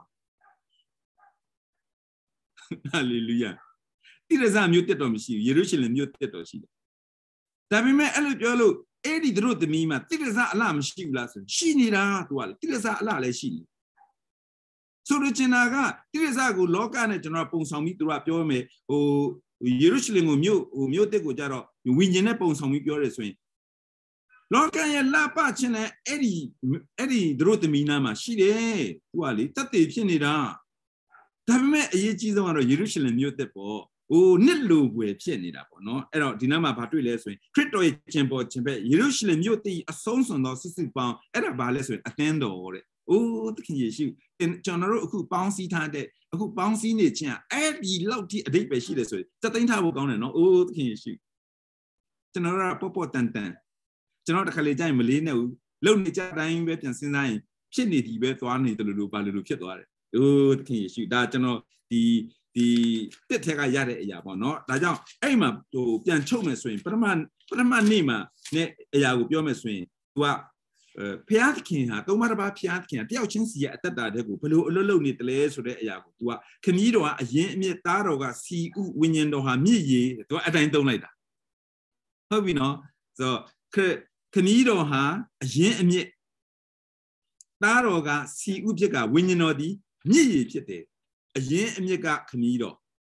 ဘူးဟာလေလုယာတိရဇမြို့တက်တော့မရှိဘူးယေရုရှလင်မြို့တက်တော့ရှိတယ်ဒါပေမဲ့အဲ့လိုပြောလို့အဲ့ဒီတို့သမီးမှာတိရဇအလားမရှိဘူးလားဆိုရှိနေတာသူကလေတိရဇအလားလည်းရှိတယ်ဆိုတော့ကျွန်တော်ကတိရဇကိုလောကနဲ့ကျွန်တော်ပုံဆောင်ပြီးသူကပြောမယ်ဟိုယေရုရှလင်ကိုမြို့တက်ကိုကြတော့ဝိညာဉ်နဲ့ပုံဆောင်ပြီးပြောတယ်ဆိုရင်လောကရဲ့လာပချင်းနဲ့အဲ့ဒီတို့သမီးနာမှာရှိတယ်သူကလေတတ်သိဖြစ်နေတာဒါပေမဲ့အရေးကြီးဆုံးကတော့ယေရုရှလင်မြို့တက်ပေါ့ဟိုနှစ်လူွယ်ဖြစ်နေတာပေါ့နော်အဲ့တော့ဒီနားမှာဘာတွေ့လဲဆိုရင်ခရစ်တော်ရဲ့ကျင်ပေါ်ခြင်းပဲယေရုရှလင်မြို့တည်အဆုံးစွန်သောစုစုပေါင်းအဲ့ဒါဘာလဲဆိုရင်အသင်းတော်တဲ့အိုးသခင်ယေရှုကျွန်တော်တို့အခုပေါင်းစည်းထားတဲ့အခုပေါင်းစည်းနေခြင်းအဲ့ဒီလောက်ထိအဓိပ္ပာယ်ရှိတယ်ဆိုရင်စက်သိမ်းထားဖို့ကောင်းတယ်နော်အိုးသခင်ယေရှုကျွန်တော်တို့ပေါ့တန်ကျွန်တော်တခါလေကြိုင်မလေးနဲ့ဘူးလုံနေကြတိုင်းပဲပြန်စဉ်းစားရင်ဖြစ်နေဒီပဲသွားနေတယ်လို့ဘာလို့ဖြစ်သွားတယ်။အိုးသခင်ယေရှုဒါကျွန်တော်ဒီတက်ထက်ကရတဲ့အရာပေါ့နော်။ဒါကြောင့်အဲ့မှာဟိုပြန်ချုပ်မယ်ဆိုရင်ပထမနေ့မှာနဲ့အရာကိုပြောမယ်ဆိုရင် तू ကဖျားသခင်ဟာသုံးပါးတစ်ပါးဖျားသခင်တယောက်ချင်းစီရဲ့အသက်တာတဲ့ကိုဘယ်လိုအလွတ်လုံနေတလဲဆိုတဲ့အရာကို तू ကခမည်းတော်ကအရင်အမြင့်သားတော်ကစီဥဝိညာဉ်တော်ဟာမြည်ရည် तू အတိုင်းသုံးလိုက်တာဟုတ်ပြီနော်ဆိုတော့ခမည်းတော်ဟာအရင်အမြင့်သားတော်ကစီဥဖြစ်ကဝိညာဉ်တော်ဒီမြည်ရည်ဖြစ်တယ်အရင်အမြင့်ကခမည်းတော်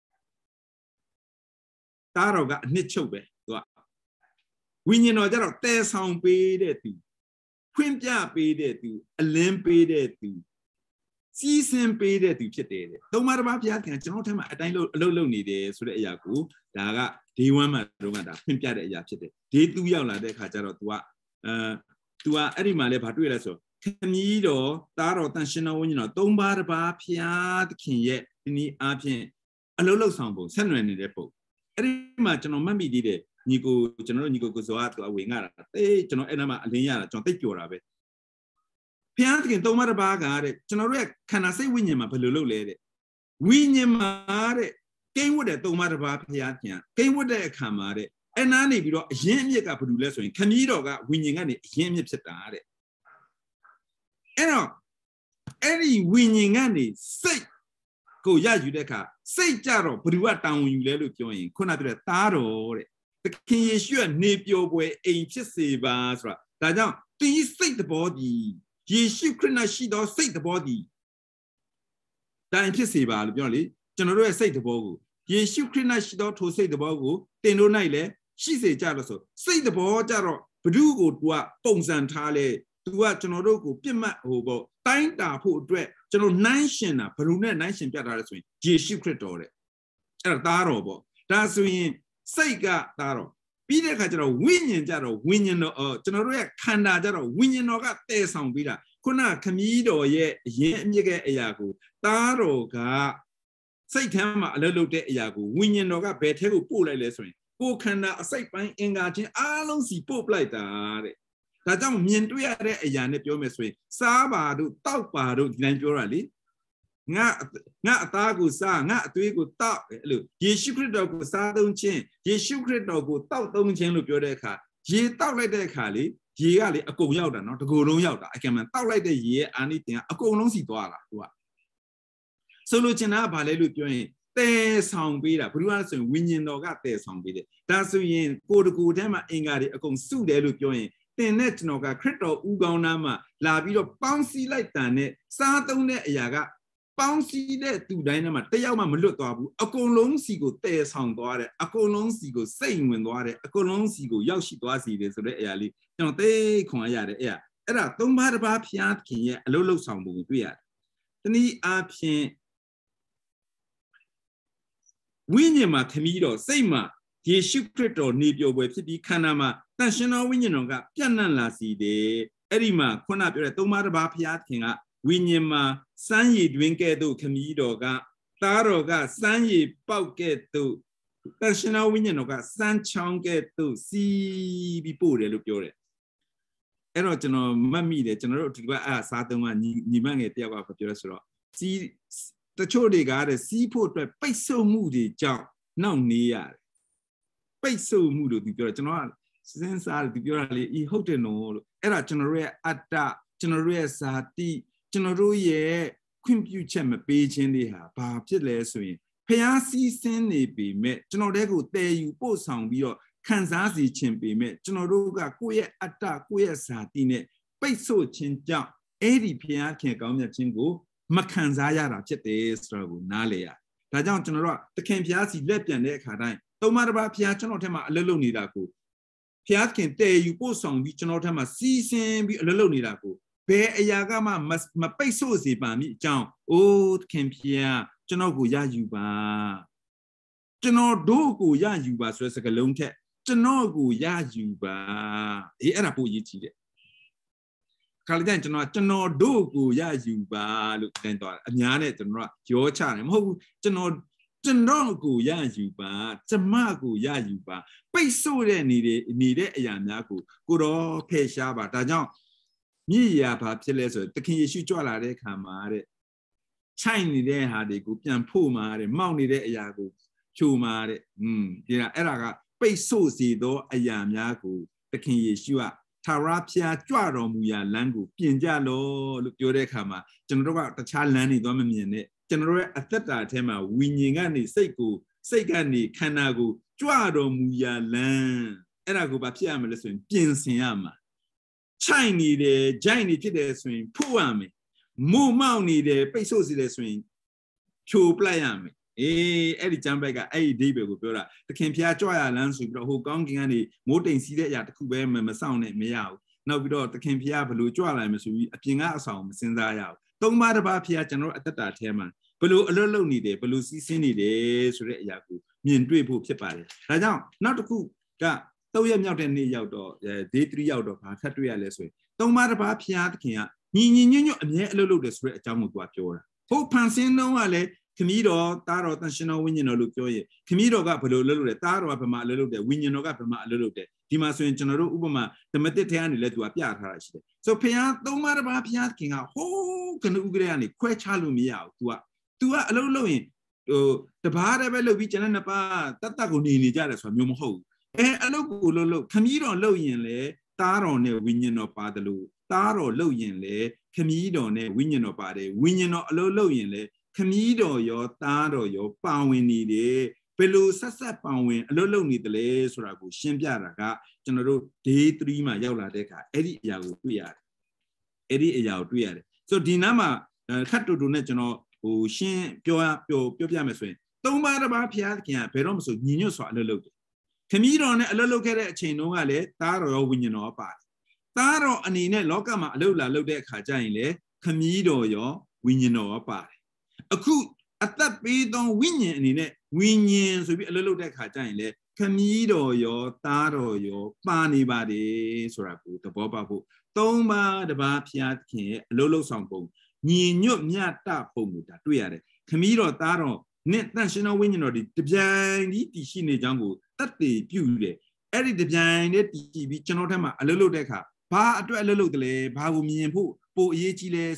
သားတော်ကအနှစ်ချုပ်ပဲသူကဝိညာဉ်တော်ကျတော့တဲဆောင်ပေးတဲ့သူခွင့်ပြပေးတဲ့သူအလင်းပေးတဲ့သူစီးစင်းပေးတဲ့သူဖြစ်တယ်တဲ့သုံးပါးတစ်ပါးဘုရားခင်ကျွန်တော်ထက်မှအတိုင်းအလုပ်လုပ်နေတယ်ဆိုတဲ့အရာကိုဒါက day 1မှာတော့ကဒါခွင့်ပြတဲ့အရာဖြစ်တယ် day 2ရောက်လာတဲ့အခါကျတော့ तू ကအဲ့ဒီမှာလဲဘာတွေ့လဲဆိုခမည်းတော်သားတော်တန်ရှင်တော်ဝိညာဉ်တော်သုံးပါးတစ်ပါးဘုရားသခင်ရဲ့ဒီနည်းအားဖြင့်အလုပ်လုပ်ဆောင်ပုံဆက်နွယ်နေတဲ့ပုံအဲ့ဒီမှာကျွန်တော်မှတ်မိသေးတယ်ညီကိုကျွန်တော်တို့ညီကိုကိုစောကသူအဝင်ငါတာကျွန်တော်အဲ့နားမှာအလင်းရတာကျွန်တော်သိပျော်တာပဲဘုရားသခင်သုံးပါးတစ်ပါးကတဲ့ကျွန်တော်တို့ရဲ့ခန္ဓာစိတ်ဝိညာဉ်မှာဘယ်လိုလုပ်လဲတဲ့ဝိညာဉ်မှာတဲ့ကိန်းဝတ်တဲ့သုံးပါးတစ်ပါးဘုရားခင်ကိန်းဝတ်တဲ့အခါမှာတဲ့အနားနေပြီးတော့အရင်အမြစ်ကဘာလို့လဲဆိုရင်ခမည်းတော်ကဝိညာဉ်ကနေအရင်အမြစ်ဖြစ်တာတဲ့အဲ့တော့အဲ့ဒီဝိညာဉ်ကနေစိတ်ကိုရယူတဲ့အခါစိတ်ကြတော့ဘယ်သူကတောင်းဝင်ယူလဲလို့ပြောရင်ခုနပြောတဲ့သားတော်တဲ့သခင်ယေရှုကနေပျော်ပွဲအိမ်ဖြစ်စေပါဆိုတာဒါကြောင့်ဒီစိတ်တဘောဒီယေရှုခရစ်၌ရှိသောစိတ်တဘောဒီတိုင်ဖြစ်စေပါလို့ပြောလေကျွန်တော်တို့ရဲ့စိတ်တဘောကိုယေရှုခရစ်၌ရှိသောထိုစိတ်တဘောကိုတင်တို့၌လည်းရှိစေကြလို့ဆိုစိတ်တဘောကြတော့ဘ누구ကို तू ကပုံစံထားလဲ तू ကကျွန်တော်တို့ကိုပြစ်မှတ်ဟိုပေါ့တိုင်းတာဖို့အတွက်ကျွန်တော်နှိုင်းရှင်တာဘ누구နဲ့နှိုင်းရှင်ပြတာလဲဆိုရင်ယေရှုခရစ်တော်တဲ့အဲ့ဒါသားတော်ပေါ့ဒါဆိုရင်စိတ်ကသားတော်ပြီးတဲ့အခါကျတော့ဝိညာဉ်ကြတော့ဝိညာဉ်တော်ကျွန်တော်တို့ရဲ့ခန္ဓာကြတော့ဝိညာဉ်တော်ကတည်ဆောင်ပြီးတာခုနခမည်းတော်ရဲ့အရင်အမြစ်ကအရာကိုသားတော်ကစိတ်ထဲမှာအလုပ်လုပ်တဲ့အရာကိုဝိညာဉ်တော်ကဘယ်ထဲကိုပို့လိုက်လဲဆိုရင်ကိုယ်ခန္ဓာအစိတ်ပိုင်းအင်္ဂါချင်းအားလုံးစီပို့ပလိုက်တာတဲ့ဒါကြောင့်မြင်တွေ့ရတဲ့အရာနဲ့ပြောမယ်ဆိုရင်စားပါတို့တောက်ပါတို့ဒီတိုင်းပြောတာလေ ngã ta của sa ngã tuy của tạo lử Giêsu Christ của sa đông chen Giêsu Christ của tạo đông chen lử biểu đề khả gì tạo lại đề khả lý gì à lý ở cùng nhau đó nó cùng luôn nhau đó cái mà tạo lại đề gì anh đi tiếng ở cùng luôn gì đó là đúng không solo chen à bà lấy lử biểu hiện tê sòng bì là bữa nay xong vinh nhân đó cái tê sòng bì đấy ta suy nhiên cô thế mà anh ấy ở cùng su để lử biểu hiện tên này nó cái Christ u gạo nam mà là bị đó bao xí lại tàn này sa đông này à cái bao xí đấy tụi đây nè mà tây ao mà mình lựa tòa bu, ở cùng long xí của tây sòng tòa đấy, ở cùng long xí của xây nguyên tòa đấy, ở cùng long xí của giáo sĩ tòa xí đấy, rồi đấy à li, trong tây không ai à đấy à,အဲ့ဒါသုံးပါးတစ်ပါးဖျားခင်ရဲ့အလုံးလုံးဆောင်ပုံတွေ့ရတယ်။တနည်းအားဖြင့်ဝိညာဉ်မှာခမည်းတော်စိတ်မှာယေရှုခရစ်တော်နေပျော်ပွဲဖြစ်ပြီးခန္ဓာမှာတန်ရှင်တော်ဝိညာဉ်တော်ကပြန့်နှံ့လာစီတယ်။အဲ့ဒီမှာခုနပြောတဲ့သုံးပါးတစ်ပါးဖျားခင်ကဝိညာဉ်မှာစမ်းရည်တွင်ကဲ့သို့ခမည်းတော်ကသားတော်ကစမ်းရည်ပေါက်ကဲ့သို့တန်ရှင်တော်ဝိညာဉ်တော်ကစမ်းချောင်းကဲ့သို့စီးပြီးပို့တယ်လို့ပြောတယ်အဲ့တော့ကျွန်တော်မှတ်မိတယ်ကျွန်တော်တို့ဒီဘက်စားသုံးကညီမငယ်တယောက်ကပြောရဆိုတော့စီးတချို့တွေကတဲ့စီးဖို့အတွက်ပိတ်ဆို့မှုတွေကြောင့်နှောင့်နှေးရတယ်ပိတ်ဆို့မှုလို့သူပြောတယ်ကျွန်တော်ကစဉ်းစားတယ်သူပြောတာလေဤဟုတ်တယ်နော်လို့အဲ့ဒါကျွန်တော်တို့ရဲ့အတ္တကျွန်တော်တို့ရဲ့ဇာတိကျွန်တော်တို့ရဲ့ခွင့်ပြုချက်မပေးခြင်းတွေဟာဘာဖြစ်လဲဆိုရင်ဖျားစီးစင်းနေပေမဲ့ကျွန်တော်တို့ကိုတည်ယူပို့ဆောင်ပြီးတော့ခံစားစီခြင်းပေမဲ့ကျွန်တော်တို့ကကိုယ့်ရဲ့အတ္တကိုယ့်ရဲ့ဇာတိနဲ့ပိတ်ဆို့ခြင်းကြောင့်အဲ့ဒီဖျားခင်ကောင်းမြတ်ခြင်းကိုမခံစားရတာဖြစ်တယ်ဆိုတော့ကိုနားလေရဒါကြောင့်ကျွန်တော်တို့ကတခင်ဖျားစီလက်ပြန်တဲ့အခါတိုင်းသုံးပါးတစ်ပါးဖျားကျွန်တော်ထက်မှာအလုပ်လုပ်နေတာကိုဖျားခင်တည်ယူပို့ဆောင်ပြီးကျွန်တော်ထက်မှာစီးစင်းပြီးအလုပ်လုပ်နေတာကိုဘယ်အရာကမှမပိတ်ဆို့စေပါမိအကြောင်းအိုးခင်ဖျားကျွန်တော်ကိုရယူပါကျွန်တော်တို့ကိုရယူပါဆိုတဲ့စကားလုံးထက်ကျွန်တော်ကိုရယူပါအေးအဲ့ဒါပိုရေးကြည့်တယ်ခါလေးတိုင်းကျွန်တော်တို့ကိုရယူပါလို့တင်သွားတယ်အများနဲ့ကျွန်တော်ကရောချတယ်မဟုတ်ဘူးကျွန်တော်ကိုရယူပါကျမကိုရယူပါပိတ်ဆို့တဲ့နေတဲ့အရာများကိုတော့ဖယ်ရှားပါဒါကြောင့်မြည်ရာဘာဖြစ်လဲဆိုတခင်ယေရှုကြွလာတဲ့အခါမှာတဲ့ခြိုက်နေတဲ့ဟာတွေကိုပြန်ဖို့မှာတဲ့မောက်နေတဲ့အရာကိုဖြိုမှာတဲ့ဒီကအဲ့ဒါကပိတ်ဆို့စေသောအရာများကိုသခင်ယေရှုကထာဝရဘုရားကြွတော်မူရာလမ်းကိုပြင်ကြလောလို့ပြောတဲ့အခါမှာကျွန်တော်တို့ကတခြားလမ်းတွေသွားမမြင်နဲ့ကျွန်တော်တို့ရဲ့အသက်တာထဲမှာဝိညာဉ်ကနေစိတ်ကနေခန္ဓာကိုကြွတော်မူရာလမ်းအဲ့ဒါကိုဘာဖြစ်ရမလဲဆိုရင်ပြင်ဆင်ရမှာခြိုက်နေတယ်ဂျိုက်နေဖြစ်တယ်ဆိုရင်ဖို့ရမယ်မို့မောက်နေတယ်ပိတ်ဆို့စေတယ်ဆိုရင်ဖြိုပလိုက်ရမယ်အေးအဲ့ဒီကျမ်းပိုက်ကအဲ့ဒီအဓိပ္ပာယ်ကိုပြောတာသခင်ဖျားကြွရလမ်းဆိုပြီးတော့ဟိုကောင်းကင်ကနေမိုးတိမ်စီးတဲ့အရာတစ်ခုပဲမဆောင်နဲ့မရဘူးနောက်ပြီးတော့သခင်ဖျားဘလို့ကြွလာမယ်ဆိုပြီးအပြင်ကအဆောင်မစဉ်းစားရဘူးသုံးပါးတစ်ပါးဖျားကျွန်တော်အသက်တာထဲမှာဘလို့အလွတ်လုံနေတယ်ဘလို့စီးဆင်းနေတယ်ဆိုတဲ့အရာကိုမြင်တွေ့ဖို့ဖြစ်ပါတယ်ဒါကြောင့်နောက်တစ်ခုက3ရက်မြောက်တဲ့နေ့ရောက်တော့ day 3ရောက်တော့ဘာထပ်တွေ့ရလဲဆိုရင်သုံးပါးတစ်ပါးဖျားသခင်ကညီညွတ်အမြဲအလွတ်လုံတယ်ဆိုတဲ့အကြောင်းကိုသူကပြောတာဟုတ်ဖန်ဆင်းတော့ကလည်းခမည်းတော်သားတော်တန်ရှင်တော်ဝိညာဉ်တော်လို့ပြောရင်ခမည်းတော်ကဘယ်လိုလုပ်လို့လဲသားတော်ကဘယ်မှာအလုပ်လုပ်တယ်ဝိညာဉ်တော်ကဘယ်မှာအလုပ်လုပ်တယ်ဒီမှာဆိုရင်ကျွန်တော်တို့ဥပမာဓမ္မတစ်ထဲကနေလည်းသူကပြထားတာရှိတယ်ဆိုဖျားသုံးပါးတစ်ပါးဖျားခင်ကဟိုးကနဦးကလေးကနေခွဲခြားလို့မရဘူး तू ကအလုပ်လုပ်ရင်ဟိုတပားတည်းပဲလုပ်ပြီးကျန်တဲ့နှစ်ပါးတတ်ကိုနေကြတယ်ဆိုတာမျိုးမဟုတ်ဘူးအလုပ်ကိုလုပ်ခမည်းတော်လုပ်ရင်လေသားတော်နဲ့ဝိညာဉ်တော်ပါတယ်လို့သားတော်လုပ်ရင်လေခမည်းတော်နဲ့ဝိညာဉ်တော်ပါတယ်ဝိညာဉ်တော်အလုပ်လုပ်ရင်လေခမည်းတော်ရောသားတော်ရောပါဝင်နေတယ်ဘယ်လိုဆက်ပါဝင်အလုပ်လုပ်နေတယ်လဲဆိုတာကိုရှင်းပြတာကကျွန်တော်တို့ day 3မှာရောက်လာတဲ့အခါအဲ့ဒီအရာကိုတွေ့ရတယ်ဆိုဒီနားမှာခတ်တူတူနဲ့ကျွန်တော်ဟိုရှင်းပြောပြမယ်ဆိုရင်သုံးပါးတစ်ပါးဖျားသခင်ကဘယ်တော့မှဆိုညီညွတ်စွာအလုပ်လုပ်တယ်ခမည်းတော်နဲ့အလုပ်လုပ်ခဲ့တဲ့အချိန်တုန်းကလည်းသားတော်ရောဝိညာဉ်တော်ပါတယ်သားတော်အနေနဲ့လောကမှာအလုပ်လာလုပ်တဲ့အခါကျရင်လေခမည်းတော်ရောဝိညာဉ်တော်ရောပါတယ်အခုအသက်ပေးသောဝိညာဉ်အနေနဲ့ဝိညာဉ်ဆိုပြီးအလုပ်လုပ်တဲ့အခါကျရင်လေခမည်းတော်ရောသားတော်ရောပါနေပါတယ်ဆိုတာကိုသဘောပေါက်ဖို့သုံးပါးတစ်ပါးဖျားသခင်ရဲ့အလုပ်လုပ်ဆောင်ပုံညီညွတ်မြတ်တပုံကိုဒါတွေ့ရတယ်ခမည်းတော်သားတော်နဲ့တန်ရှင်တော်ဝိညာဉ်တော်ဒီတပြိုင်တည်ရှိနေကြောင်းကိုတတ်တည်ပြုတယ်အဲ့ဒီတပြိုင်တည်းတည်ပြီးကျွန်တော်ထက်မှာအလုပ်လုပ်တဲ့အခါဘာအတွက်အလုပ်လုပ်တယ်လဲဘာကိုမြင်ဖို့ပိုအရေးကြီးလဲဆိုရင်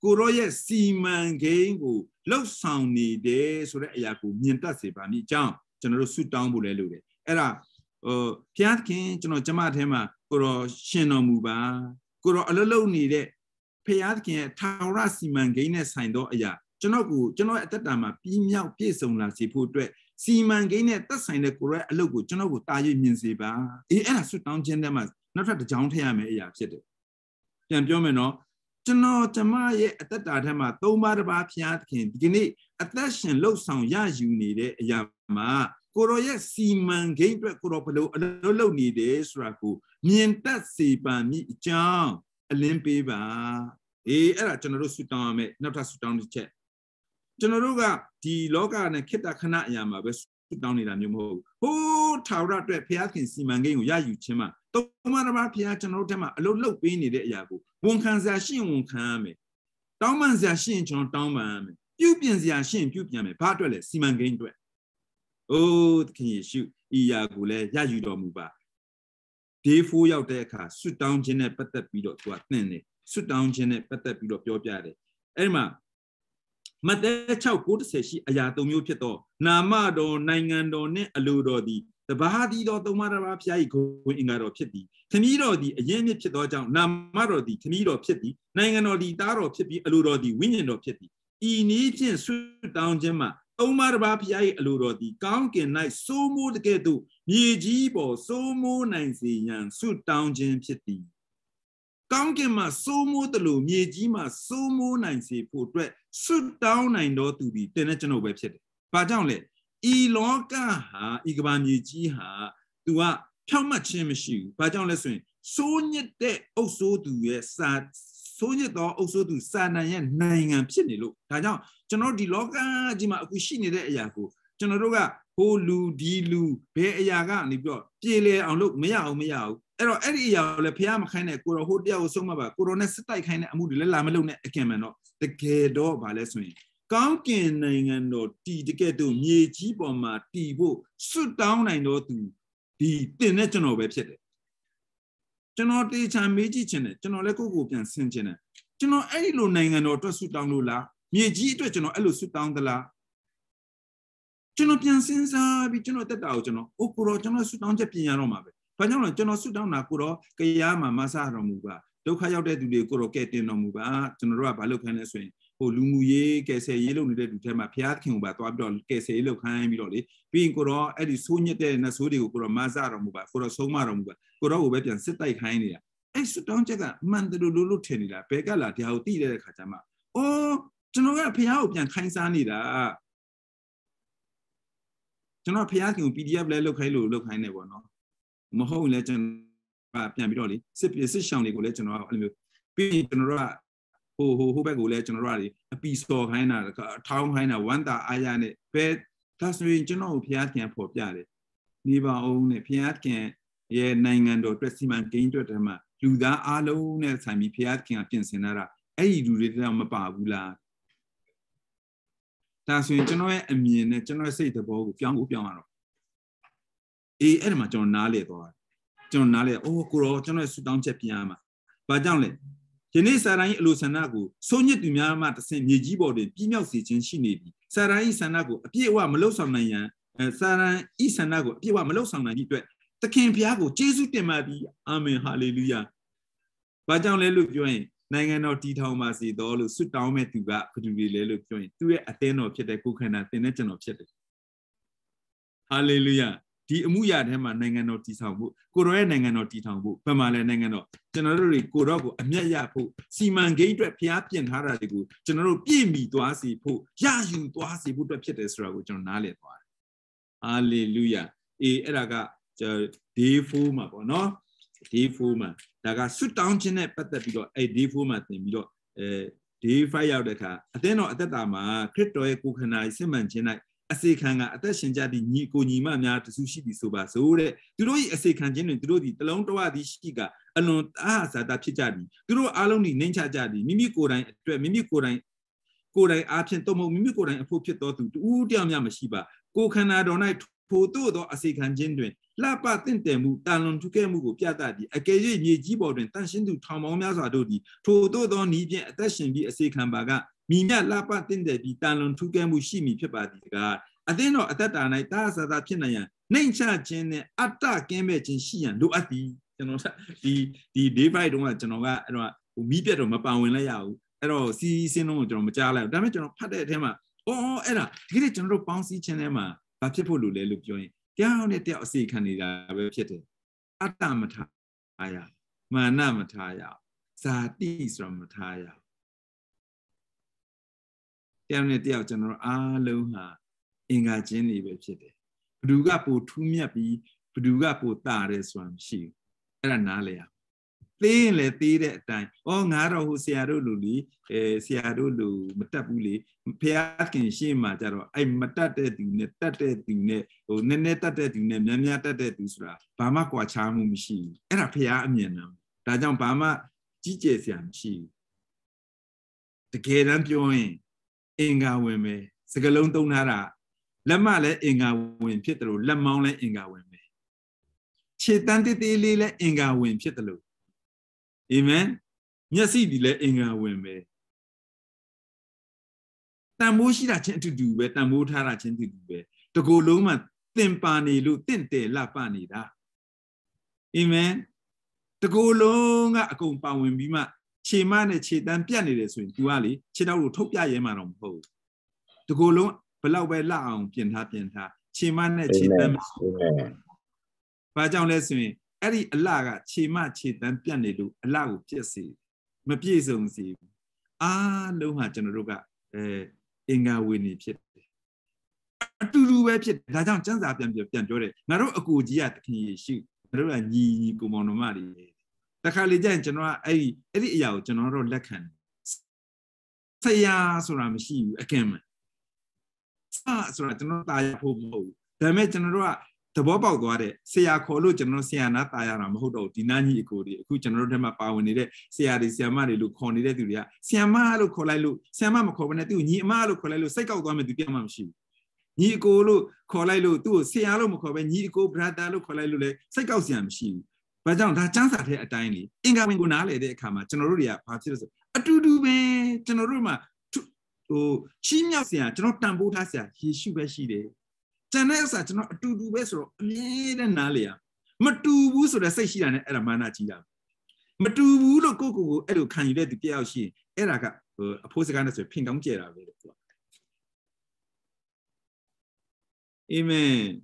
ကိုရောရဲ့စီမံကိန်းကိုလှုပ်ဆောင်နေတဲ့ဆိုတဲ့အရာကိုမြင်တတ်စေပါမည်အကြောင်းကျွန်တော်တို့ဆုတောင်းဖို့လဲလို့တယ်အဲ့ဒါဘုရားသခင်ကျွန်တော်ကျမအထဲမှာကိုရောရှင်တော်မူပါကိုရောအလုံးလုံးနေတဲ့ဘုရားသခင်ရဲ့ထာဝရစီမံကိန်းနဲ့ဆိုင်သောအရာကျွန်တော်အသက်တာမှာပြင်းမြောက်ပြည့်စုံလာစေဖို့အတွက်စီမံကိန်းနဲ့သက်ဆိုင်တဲ့ကိုရောအလုပ်ကိုကျွန်တော်ကိုတာ၍မြင်စေပါအဲ့ဒါဆုတောင်းခြင်းတဲ့မှာနောက်ထပ်တစ်ကြောင်းထည့်ရမယ်အရာဖြစ်တယ်ပြန်ပြောမယ်နော်ကျွန်တော်ကျမရဲ့အသက်တာထဲမှာ၃ပါးတစ်ပါးဘုရားသခင်ဒီနေ့အသက်ရှင်လှုပ်ဆောင်ရယူနေတဲ့အရာမှာကိုရောရဲ့စီမံကိန်းအတွက်ကိုရောဘယ်လိုအလုပ်လုပ်နေတယ်ဆိုတာကိုမြင်တတ်စေပါမည်အကြောင်းအလင်းပေးပါအဲ့ဒါကျွန်တော်တို့ဆုတောင်းရမယ်နောက်ထပ်ဆုတောင်းတစ်ချက်ကျွန်တော်တို့ကဒီလောကနဲ့ခေတ္တခဏအရာမှာပဲဆုတောင်းနေတာမျိုးမဟုတ်ဘူးဟိုးထာဝရအတွက်ဘုရားခင်စီမံကိန်းကိုရယူခြင်းမှာသုံးပါးတစ်ပါးဘုရားကျွန်တော်တို့ထဲမှာအလုပ်လုပ်ပေးနေတဲ့အရာကိုဝန်ခံစရာရှိရင်ဝန်ခံရမယ်တောင်းပန်စရာရှိရင်ကျွန်တော်တောင်းပန်ရမယ်ပြုပြင်စရာရှိရင်ပြုပြင်မယ်ဘာအတွက်လဲစီမံကိန်းအတွက်အိုးသခင်ယေရှုဤအရာကိုလည်းရယူတော်မူပါဒေး4ရောက်တဲ့အခါဆွတ်တောင်းခြင်းနဲ့ပတ်သက်ပြီးတော့သူကသင်တယ်ဆွတ်တောင်းခြင်းနဲ့ပတ်သက်ပြီးတော့ပြောပြတယ်အဲ့ဒီမှာမဿဲ6:9-10ရှိအရာ၃မျိုးဖြစ်တော့နာမတော်နိုင်ငံတော်နှင့်အလိုတော်သည်တပါးသည်တော်သုံးပါးတစ်ပါးဖျား၏ဂုဏ်အင်္ဂါတော်ဖြစ်သည်ခမည်းတော်သည်အရင်မြစ်ဖြစ်သောကြောင့်နာမတော်သည်ခမည်းတော်ဖြစ်သည်နိုင်ငံတော်သည်သားတော်ဖြစ်ပြီးအလိုတော်သည်ဝိညာဉ်တော်ဖြစ်သည်ဤနည်းဖြင့်ဆွတ်တောင်းခြင်းမှာသုံးပါးတစ်ပါးဖျား၏အလိုတော်သည်ကောင်းကင်၌စိုးမိုးတကဲ့သို့မြေကြီးပေါ်စိုးမိုးနိုင်စေရန်ဆွတ်တောင်းခြင်းဖြစ်သည်ကောင်းကင်မှာစိုးမိုးတယ်လို့မြေကြီးမှာစိုးမိုးနိုင်စေဖို့အတွက်ဆွတ်တောင်းနိုင်တော်သူသည်တင်တဲ့ကျွန်ုပ်ပဲဖြစ်တယ်။ဘာကြောင့်လဲ။ဤလောကဟာဤကမ္ဘာမြေကြီးဟာသူကဖြောင့်မတ်ခြင်းမရှိဘူး။ဘာကြောင့်လဲဆိုရင်စိုးညစ်တဲ့အုပ်စိုးသူရဲ့စိုးညစ်သောအုပ်စိုးသူစာနာရဲ့နိုင်ငံဖြစ်နေလို့ဒါကြောင့်ကျွန်တော်ဒီလောကကြီးမှာအခုရှိနေတဲ့အရာကိုကျွန်တော်တို့ကဟိုလူဒီလူဘယ်အရာကနေပြီးတော့ပြေလည်အောင်လို့မရအောင်အဲ့တော့အဲ့ဒီအရာကိုလည်းဖះမခိုင်းနဲ့ကိုရောဟိုတယောက်ကိုဆုံးမပါကိုရောနဲ့စစ်တိုက်ခိုင်းတဲ့အမှုတွေလည်းလာမလုပ်နဲ့အကင်မှန်တော့တကယ်တော့ဗာလဲဆိုရင်ကောင်းကင်နိုင်ငံတော်တည်တကယ်တော့မြေကြီးပေါ်မှာတည်ဖို့စွတ်တောင်းနိုင်တော့သူဒီတင်တဲ့ကျွန်တော်ပဲဖြစ်တယ်ကျွန်တော်တေချာမေးကြည့်ခြင်းနဲ့ကျွန်တော်လည်းကိုယ့်ကိုပြန်ဆင်ခြင်းနဲ့ကျွန်တော်အဲ့ဒီလိုနိုင်ငံတော်အတွက်စွတ်တောင်းလို့လားမြေကြီးအတွက်ကျွန်တော်အဲ့လိုစွတ်တောင်းသလားကျွန်တော်ပြန်စဉ်းစားပြီးကျွန်တော်တက်တာကိုကျွန်တော်ကိုရောကျွန်တော်စွတ်တောင်းချက်ပြင်ရတော့မှာပဲဘာကြောင့်လဲကျွန်တော်ဆုတောင်းတာကိုတော့ကြရားမှာမဆရတော်မူပါဒုက္ခရောက်တဲ့သူတွေကိုတော့ကဲတင်တော်မူပါကျွန်တော်တို့ကဘာလုပ်ခိုင်းလဲဆိုရင်ဟိုလူမှုရေးကယ်ဆယ်ရေးလုပ်နေတဲ့လူတွေမှာဘုရားသခင်ကိုပါသွားပြီးတော့ကယ်ဆယ်ရေးလုပ်ခိုင်းပြီးတော့လေပြီးရင်ကိုတော့အဲ့ဒီဆိုးညစ်တဲ့နတ်ဆိုးတွေကိုကိုတော့မဆရတော်မူပါကိုတော့ဆုံးမတော်မူပါကိုတော့ကိုပဲပြန်စစ်တိုက်ခိုင်းနေတာအဲ့ဆုတောင်းချက်ကမှန်တယ်လို့ထင်နေတာဘယ်ကလာဒီဟာကိုသိတဲ့ခါကျမှအော်ကျွန်တော်ကဘုရားကိုပြန်ခိုင်းစားနေတာကျွန်တော်ဘုရားခင်ကို PDF လဲလုပ်ခိုင်းလို့လုပ်ခိုင်းနေပေါ့နော်မဟုတ်လဲကျွန်တော်ပြန်ပြီးတော့လေစစ်ရှောင်းတွေကိုလည်းကျွန်တော်အဲ့လိုမျိုးပြီးရင်ကျွန်တော်တို့ကဟိုဘက်ကိုလည်းကျွန်တော်တို့ကအပီစော်ခိုင်းတာထောင်းခိုင်းတာဝမ်းတာအားရနဲ့ဘယ်ဒါဆိုရင်ကျွန်တော်ကိုဘုရားခင်ဖော်ပြတယ်နေပါအောင်နဲ့ဘုရားခင်ရဲ့နိုင်ငံတော်အတွက်စီမံကိန်းအတွက်တည်းမှာလူသားအားလုံးနဲ့ဆိုင်ပြီးဘုရားခင်ကပြင်ဆင်လာတာအဲ့ဒီလူတွေတော့မပါဘူးလားဒါဆိုရင်ကျွန်တော်ရဲ့အမြင်နဲ့ကျွန်တော်ရဲ့စိတ်သဘောကိုပြောင်းရတော့အဲ့ဒါမှကျွန်တော်နားလေသွားကျွန်တော်နားလေအိုးကိုရောကျွန်တော်ဆူတောင်းချက်ပြန်ရမှာဘာကြောင့်လဲယနေ့စာရိုင်းအလိုဆန္ဒကိုစိုးညစ်သူများမှတဆင့်မြေကြီးပေါ်တွင်ပြည့်မြောက်စေခြင်းရှိနေပြီစာရိုင်းဆန္ဒကိုအပြည့်အဝမလှုပ်ဆောင်နိုင်ရန်စာရိုင်းဤဆန္ဒကိုအပြည့်အဝမလှုပ်ဆောင်နိုင်သည့်အတွက်သခင်ဘုရားကိုကျေးဇူးတင်ပါသည်အာမင်ဟာလေလုယာဘာကြောင့်လဲလို့ပြောရင်နိုင်ငံတော်တည်ထောင်ပါစေတော်လို့ဆုတောင်းမဲ့သူကဘယ်သူတွေလဲလို့ပြောရင်သူရဲ့အသင်းတော်ဖြစ်တဲ့ကိုယ်ခန္ဓာသင်တဲ့ကျွန်တော်ဖြစ်တယ်ဟာလေလုယာဒီအမှုရာထဲမှာနိုင်ငံတော်တည်ထောင်ဖို့ကိုရောရဲ့နိုင်ငံတော်တည်ထောင်ဖို့ဘယ်မှာလဲနိုင်ငံတော်ကျွန်တော်တို့တွေကိုရောကိုအမျက်ရဖို့စီမံကိန်းအတွက်ဘုရားပြင်ထားတာတွေကိုကျွန်တော်တို့ပြည့်မီသွားစေဖို့ရယူသွားစေဖို့အတွက်ဖြစ်တယ်ဆိုတာကိုကျွန်တော်နားလည်သွားတယ်ဟာလေလုယာအဲ့ဒါကday 4မှာပေါ့နော် day 4မှာဒါကဆွတ်တောင်းခြင်းနဲ့ပတ်သက်ပြီးတော့အဲ့ day 4မှာသင်ပြီးတော့day 5ရောက်တဲ့အခါအသင်းတော်အသက်တာမှာခရစ်တော်ရဲ့ကိုယ်ခန္ဓာရဲ့စစ်မှန်ခြင်း၌အစေခံကအသက်ရှင်ကြသည့်ညီကိုညီမများတစုရှိသည်ဆိုပါစို့တဲ့သူတို့၏အစေခံခြင်းတွင်သူတို့သည်တလုံးတဝသည်ရှိကအလွန်အားအစာတာဖြစ်ကြသည်သူတို့အားလုံးသည်နှိမ့်ချကြသည်မိမိကိုယ်တိုင်အတွက်မိမိကိုယ်တိုင်အားဖြင့်တော့မဟုတ်မိမိကိုယ်တိုင်အဖို့ဖြစ်တော်သူတူတယောက်များမရှိပါကိုယ်ခန္ဓာတော်၌ photo a second genuine. Lapa tintemu, talon to Kemu, Piatadi, a gay ye gibord, dancing to Tom Mazadodi, photo don't need attention be a second baga. Mina lapa tinte be talon to Kemu shimi pepadi. I think not at that time I does that Pinaya. Nature Chen attack game in she and do at the divide one Genova, media of Mapawan layout, at all, see, no, John Machala, damage on Pata Tema. Oh, Ella, get it general bouncy chenema, but people who they look join. Down at the sea candida, repeated. Atamataya, Manamataya, Satis from Mataya. Down at the general Aloha, Inga Jenny repeated. Pudugapo Tumiapi, Pudugapo Tares one she. Era Nalia. Plain let the time. Oh, Nara who Searulu, Searulu, Matabuli, Piakin Shima, I matated in the tated in the Nenetate in the Naniata Dusra, Pamakwa Chamu Mishi, Era Piamianam, Tajam Pama, Jijesiam Shi. The Kedan join Inga Weme, Segalon Donara, Lamale Inga Win Pietro, Lamole Inga Weme. Chetanti Lila Inga Win Pietro. Amen. Yasi dile inga wembe. Tamoshi da chen to do be, tamotara chen to do be. To go loma, tempani lu, tente la panida. Amen. To go longa a compound when bima, chemane chetan pianide swing, duali, chedau topia yemanom ho. To go long, below by laung, pienta, chemane chetan. Pajang lesson. Every alaga, chima chetan pianido, allow jesse. Mapies see. Ah, no, Generoga, Inga Winnie Pit. To do a pit, I don't chance up and Pianjore. Naro a good yet can ye shoot. Naro and ye go monomari. The Kalijan General, Eddie Yao, General Lecan. Say ya, so I'm she, a cam. So I do not die hobo. The General. The Bobo got it. Say I call you General Siana, Tiaram, Hodo, Dinani Cody, who general them up when it, say I is Yamari look on it. Siamalo Colalu, Siamama Covenatu, Yimalo Colalu, Seko Government to Gamam Shi. Yiko Colalu, do Sialo Mocoven, Yiko, Bradalo Colalu, Seko Siam Shi. But don't that chance at a tiny. Inga Wingunale de Kama, General parties. A do be Generalma to Chimia, General Tambotasia, he should be she. Channel such not to do vessel, made an alia. Matu so the session at a manachia. Matu look cocoa, edo can you let the Kyaw she, Eraka, a postgan as a pink on Jera. Amen.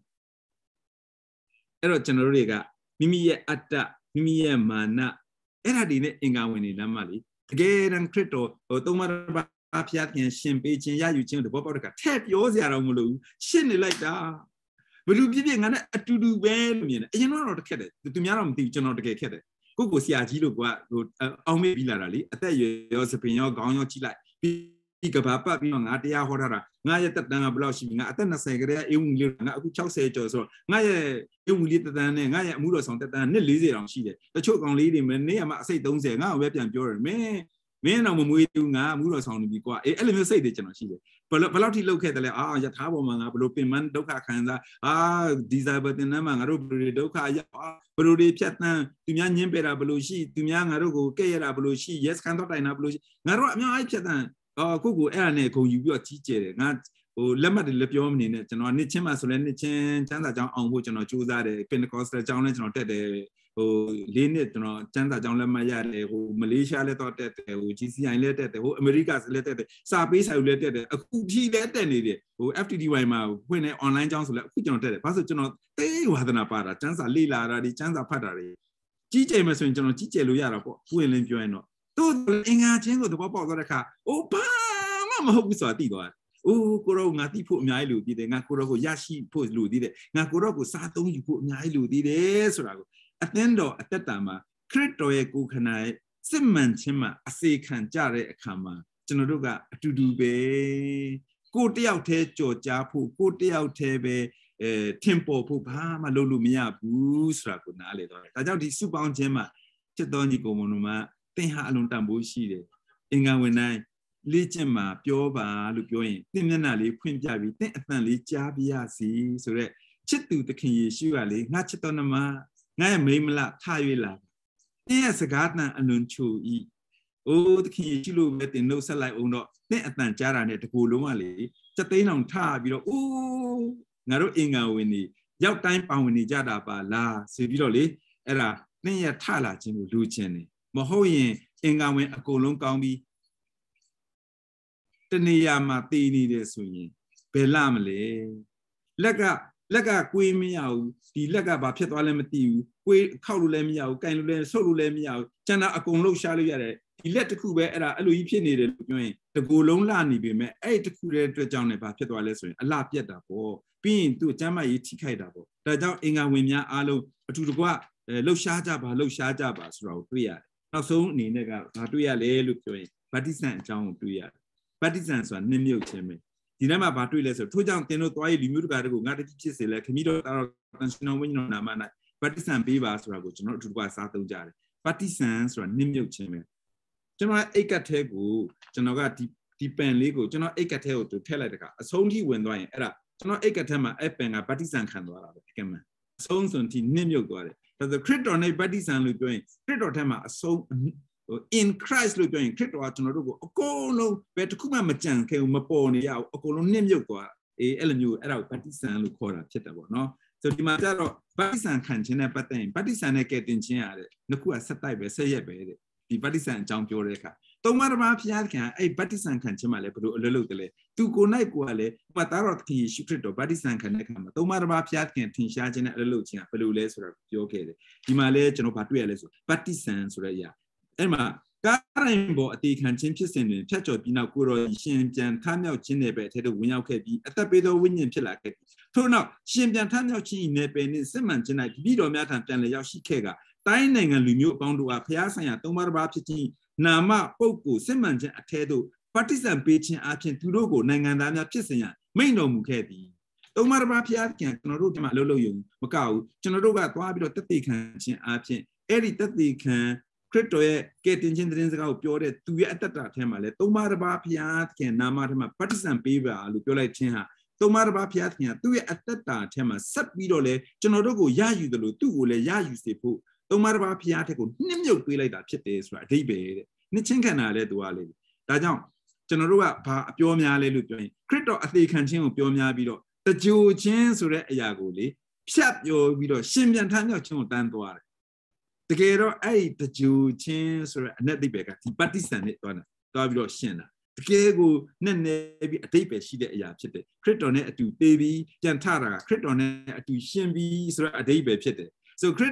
Ero Generaliga, Mimi Atta, Mimi Mana, Eradine Ingawini Namali, again and Crito, or Tomara. Apiat and Champagne, ya you change the Boboca, tap yours, Yaramulu, shin like that. But you giving a to do well, you know not to get it. The Tumiaram teacher not to get it. Go see a Gilo, only bilaterally. I tell you, your opinion, gone your chila. Pick up Papa, Atia Horara, Naya Tana Blushing, Atana Segre, you will chow say so. Naya, you will lead the Naya Muros on that and Lizzie on she. The choke on leading, and near say, don't say, now, web and Jory, me. Men are moving now, Muros on the qua. Element say the general. Palati located the Tabo, Blopiman, Doka Kanza, desire but in Naman, Robri Doka, Brody Piatna, Tumian Yempera Belushi, Tumian Arogo, Kayra Belushi, yes, cannot I Belushi. Naro, I Piatan, Kuku Erneco, you are teacher, not Lama de Lepiomni, Nichema Solenich, Chanda on which you choose that Pentecostal challenge not Linet, Chanda John Lamaya, who Malaysia let out that, who GCI let it, who America's let it, Sabis have let it, a cookie let it, who after the way when online Johnson let put on it, Pastor John, they were the Napara, Chansa Lila, the Chansa Patari. GJ Messon, GJ Luyara, who will enjoy no. Though Inga Chango the Papa got a car, oh, Mama, hope we saw Tigo. Oh, Koro Nati put me, I do did it, Nakuro Yashi put Lu did it, Nakuro Sato, you put me, I do did it, Attendo at that time, Cretoe Kukanai, Simman Chima, a second Jare Kama, Genoruga, to do be, go out Japu, go out Tebe, Tempo Pupama, Lolumia, Busra Kunale, I doubt the super on Gemma, Chedonico Monoma, Tenha Luntambushi, Inga when I. Lichema, Pioba, Lupoin, Tinanali, Quinjavi, Tinatali, Jabia, see, so that Chitu the king usually, not chitonama, Nayamimla, Tayula. Yes, a gardener and unchu e. Oh, the king you met in no salai or not, net than Jaran at the Kulumali, Chatain on tab, you know, oh, Naro Inga winnie, Yout time pound winnie Jadaba, la, severely, era, Naya Tala, Jim Luciani, Mohoyan, Inga went a colon county. Tenia Martini de Swing, Belamle, Lega Queen Meow, the Lega Bapet Alamati, Quay Kaulemiao, Kainulem, Solulemiao, Jana Aconlo Shaliare, he let the Cuba era Louis Pianid, the Golon Lani be met, 8 Cuba to John Bapet Alesson, a la pieta, or being to Jama Tikadabo, the Dow Inga Wimia Alo, to the Gua, Low Shajabas, Ria. Now so Nina, Patuya Le Luke, Partisan John Tuya. Partisans are Nimio Cheme. Dinama Batu lesser, 2 down 10 or 12 Murgado, not a teacher, like Mido National Winner Namana, Partisan Bivas Rago, not to go Sato Jar. Partisans are Nimio Cheme. General Ekatego, Genoga depend legal, General Ekateo to Teleca, a song he went by era, General Ekatema, Epen, a partisan candle, songs on Nimio got it. But the crit on a partisan look going, crit or tema, a song. In Christ, look doing crypto out on a rogo, a colo, better Kuma Machan, Maponi, a colo name yoga, a LMU, a partisan look for a chetabo, no? So the matter partisan can't but then partisan get in Chia, Nakua Satai, say a bed, the partisan jump your reca. Don't matter about Piaca, a partisan can't chimale, locally, to go night quale, but our key shoot or partisan can come. Don't matter about Piaca and Tinshajan at the Lucia, Pelules or Yoke, Himalaya, no Patueles, partisans, Raya. Emma, Garambo at the Kanchin in Church of Binakuro, Shimjan, Tamil Chinebe, the Winyaki, at the Bedo Winyan Chilaki. Turn out, Shimjan Tamil Chin, Nebe, Simon, Janak, Vido Matan, and Yashikega, dining and Lumu bound to a Piazza, Tomar Bapti, Nama, Poku, Simon, Atedo, partisan pitching action to logo, Nangandana Chisaya, may no Mukedi. Tomar Bapiakan, Noruma Lolo, Macau, Generoga, Twabito, Tapikan, Action, Eri Tapikan. Crypto getting children's out pure to be at the time. Tomar Piat can Namatama partisan paper, Lupola Chinha. Tomar Piat can do it at that time. Subidole, Generogo Yayu the Lutu, Yayu Sepo. Tomar Piataco, Nimio Pila that chites, right? They bade. Nichinkana led to Ali. Dajan, Generoa Pa Piomia Lutu. Crypto at the continue Piomia Bido. The Jew chance or Yagoli. Shap your widow, Shimjan Tanya Chon. The Gero ate the Jew chance or net the beggar, partisan it on Davio Shena. The Gego, Nenebi, a tape, she did Yachete, crit on it to baby, Jantara, crit on it to Shimbi, so a day pete. So crit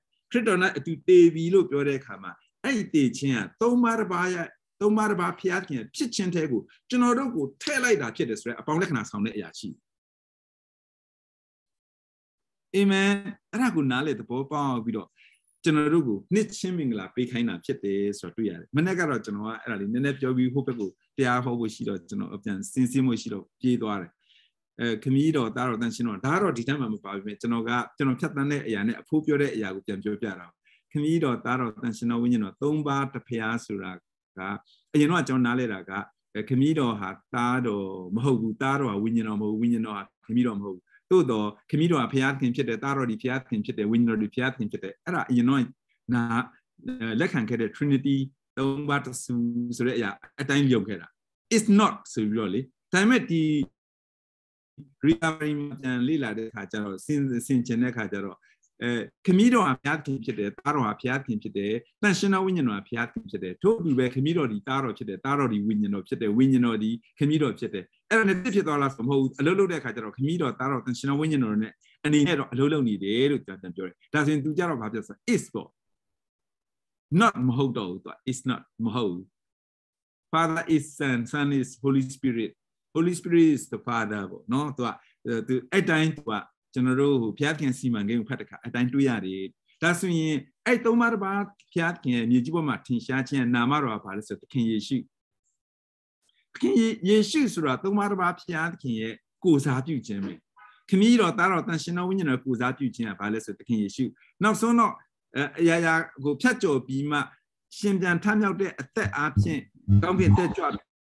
on it to baby, look your kama. I did chan, Tomarabaya, Tomaraba Piakin, Chichin Tegu, General tell I that chit upon Lekna sound Yachi. Amen. Ragunale the Popa Vido. General, knit shimming la big kind of chete, so to yet. Managara Genoa, Nenep, we hope they are over sheet of Jan, since sheet of Piedore. Comido, Daro, Danchino, Daro, determined about Genoga, General Catane, and a pupure Yagutan Jopera. Comido, Daro, Danchino, Winino, Tomba, the Piasura, you know, John Naleraga, a Comido had Dado, Mohu, Daro, Winino, Comido Mo. Todo, Comido a Piatkin, the Daro di Piatkin, the winner di Piatkin, era, you know, na Lekan get a Trinity, don't but Sureya, a time Yokera. It's not severely. Time at the recovering and Lila de Cajaro, since the Sinchene Cajaro. Comido a Piatkin, the Daro a Piatkin, the National Winner a Piatkin, the told you where Comido di Daro, the Daro di winner, the winner di Comido, and a $50 from hold a little deck, Comido, Daro, and Shina winner on it, and he had a little need to doesn't do Jaro Papas is for not Mohodo, it's not Moho. Father is Son is Holy Spirit. Holy Spirit is the Father, no, to a time to a general who Piatkin Simon gave Patica, a time to Yadi. That's me. I told my about Piatkin, Mujibo Martin Shachi, and Namaro Palace of the King Yeshu. King Yeshu Sura, told my about Piatkin, goes out you, Jimmy. Comido, Daro, and Shina winner goes out you, Jim, Palace of the King Yeshu. Now, so no, Yaya go catch your Bima, Shimjan time out there at that option, don't get that job.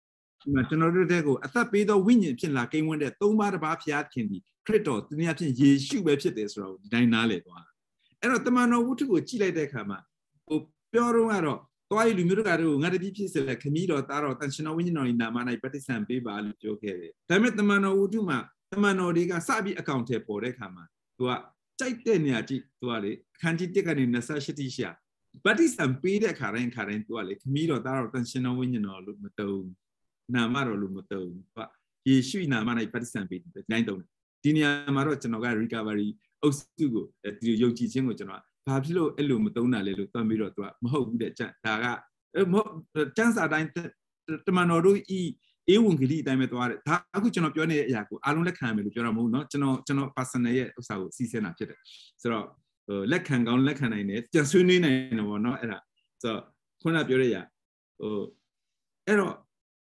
General Dego, a tape the winning pin like when the Tomba about Fiat Candy, Creto, the Niatin, ye shoe website this road, Dinale. And at the man of Wutu, Chile de Cama. O Pioro, Toy Lumuraro, not a piece like Camido, Taro, Tanshino winner in Namana, Partisan Biba, joke. Time at the man of Uduma, the man of Diga Sabi accounted for the Cama. To a Chaitaniachi, to a can't take an in necessity share. But it's some Peter current to a Camido, Taro, Tanshino winner or Lumato. Namaro Lumoto, but he should not manage partisan bit, but Nando. Dinia Marotanoga recovery, Ostugo, at the Yogi Chingotana, Pablo Elumatona, Lutomiro, Mo, the Taga, chance are dying the Manoru E. Ewunkili diameter, Takuchan Pione Yaku, Aluna Camel, Joramu, not Chano Passana, so season after. So let can go, let can I net, just soon in or not. So, Puna Purea, oh, error.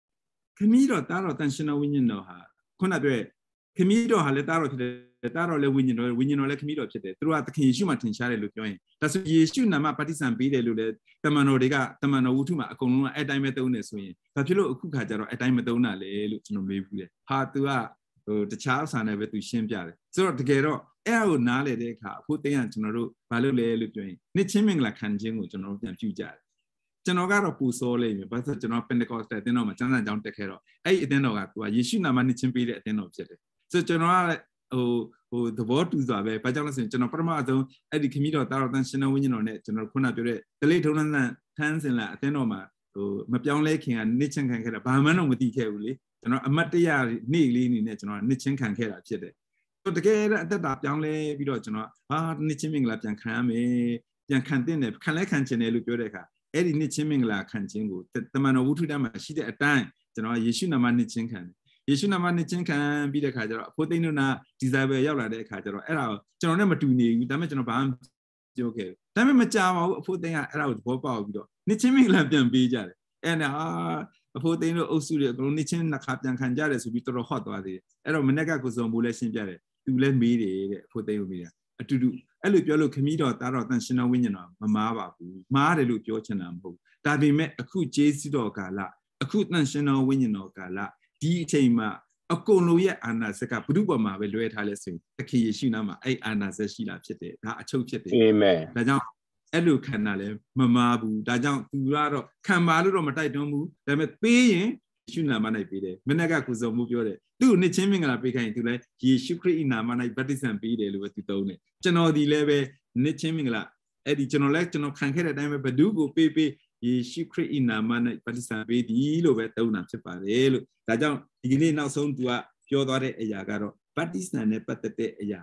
Camido Taro Tanshino Winion no ha. Conabe Camido Haletaro the Taro le Winion or Winion or le Camido throughout the Kinshuma Tinshare Lupion. That's what you should nama partisan be the Lude, Tamano Dega, Tamano Utuma, Conua, a dimetone swing. Papilo Kukajaro, a dimetona, le Lutuno Mivule. Hard to the child son ever to Shimpiare. So together, Eo Nale de Ka, put the Antonoro, Palule Lupion. Nichiming like Kanjing, which no future. Janogaro Pusole, but the Janop Pentecost at the Noma, Jana down the Caro. I then know what you should not manage to be at the Nop. So General, oh, the word to Zabe, Pajamas and Janopamazo, at the Committee of Tarotan Shino Winion on it, General Punapure, the late Onan Tans in La Tenoma, Mapion Laking and Nitchen can get a Bamano with DK, General Amatia, nearly in National Nitchen can get a chede. So the gate at the young lady, General, Nitching Lapian Kame, Yan Cantin, Kalekan Chanelu Pureka. Eddie Nichiming la Kanjingo, the man of Wutudama, she did a time, Yeshuna Mani Chinkan. Yeshuna Mani Chinkan be the Kajara, putting on a desire Yala de Kajara, Error, General number 2 new, damage on a bomb. Okay. Time Machama putting out Pop out. Nichiming Lapian Bija. And a putting Osuria, Nichin, Nakapian Kanjares, who be to hot body. Error Menega was on Bulletin Jare, to let me put the media. To do. I look your look Camido, Taro, Tanshino Winina, Mamma, Mare look your chanambo. That be met a coup Jesido Gala, a coup National Winino Gala, D. Chama, a Koloya Anna Seka Pudubama, will do it Halessing, a key Shinama, I Anna Seshila Chete, a choke. Amen. Dajan, Elu Canale, Mamabu, Dajan, Turado, Camaro, Mataitomu, that met paying. Shuna mana pide. Menaga kuzo mupyore. Tu ne chiming la pe kain tu le ye shukri ina mana partisan pide lu tu tone. Chano di le be ne chiming la. Edi chano le chano khan khe de time be badu ko pe ye shukri ina mana partisan pe di lo be tauna phit pare lu. Da jaung di ni nauk song tu a pyo twa de aya ka ro partisan ne pattat de aya.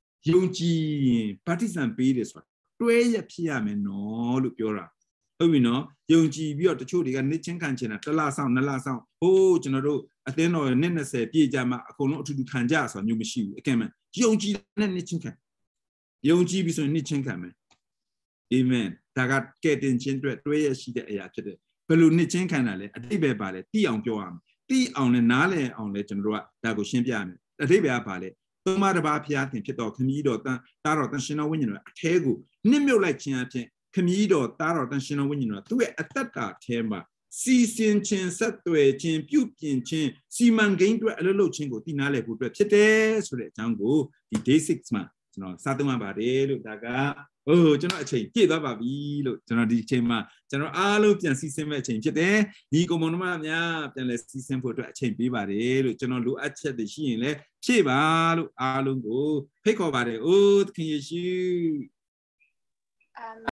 Yongji partisan pe de so twé yet phit ya me no lu pyo ra. We know, young G. We are the children and Nichin Kanchina, the last sound, the last sound. Oh, General, at the end of Nena said, Piajama, I call not to do Kanjas on your machine. Came young G. and Nichin. Young G. Bison Nichin Kamen. Amen. Tagat get in Chintra, 2 years she did a today. Pelu Nichin Canale, a debe ballet, tea on your arm. Tea on a nale on the General, Dago Shimpian, a debe ballet. No matter about Piat and Pito, Camido, Tarot and Shino Winner, Tegu, Nimio like Chianti. Camido, Taro, and Shino Winner, to it at that chamber. See Sin Chin, Satway, Chin, Pukin Chin, Seaman gained to a little chingo, Tinale, who prepared so that Jango, the day 6 months. No, Satuma Bade, Daga, oh, General Chain, Kid of Avi, General D. Chema, General Alup and System change it there. Nico Monomania, and let's see some for a chain Bibade, General Lu at the Shin, Chiba, Alungo, Pico Bade, oh, can you shoot?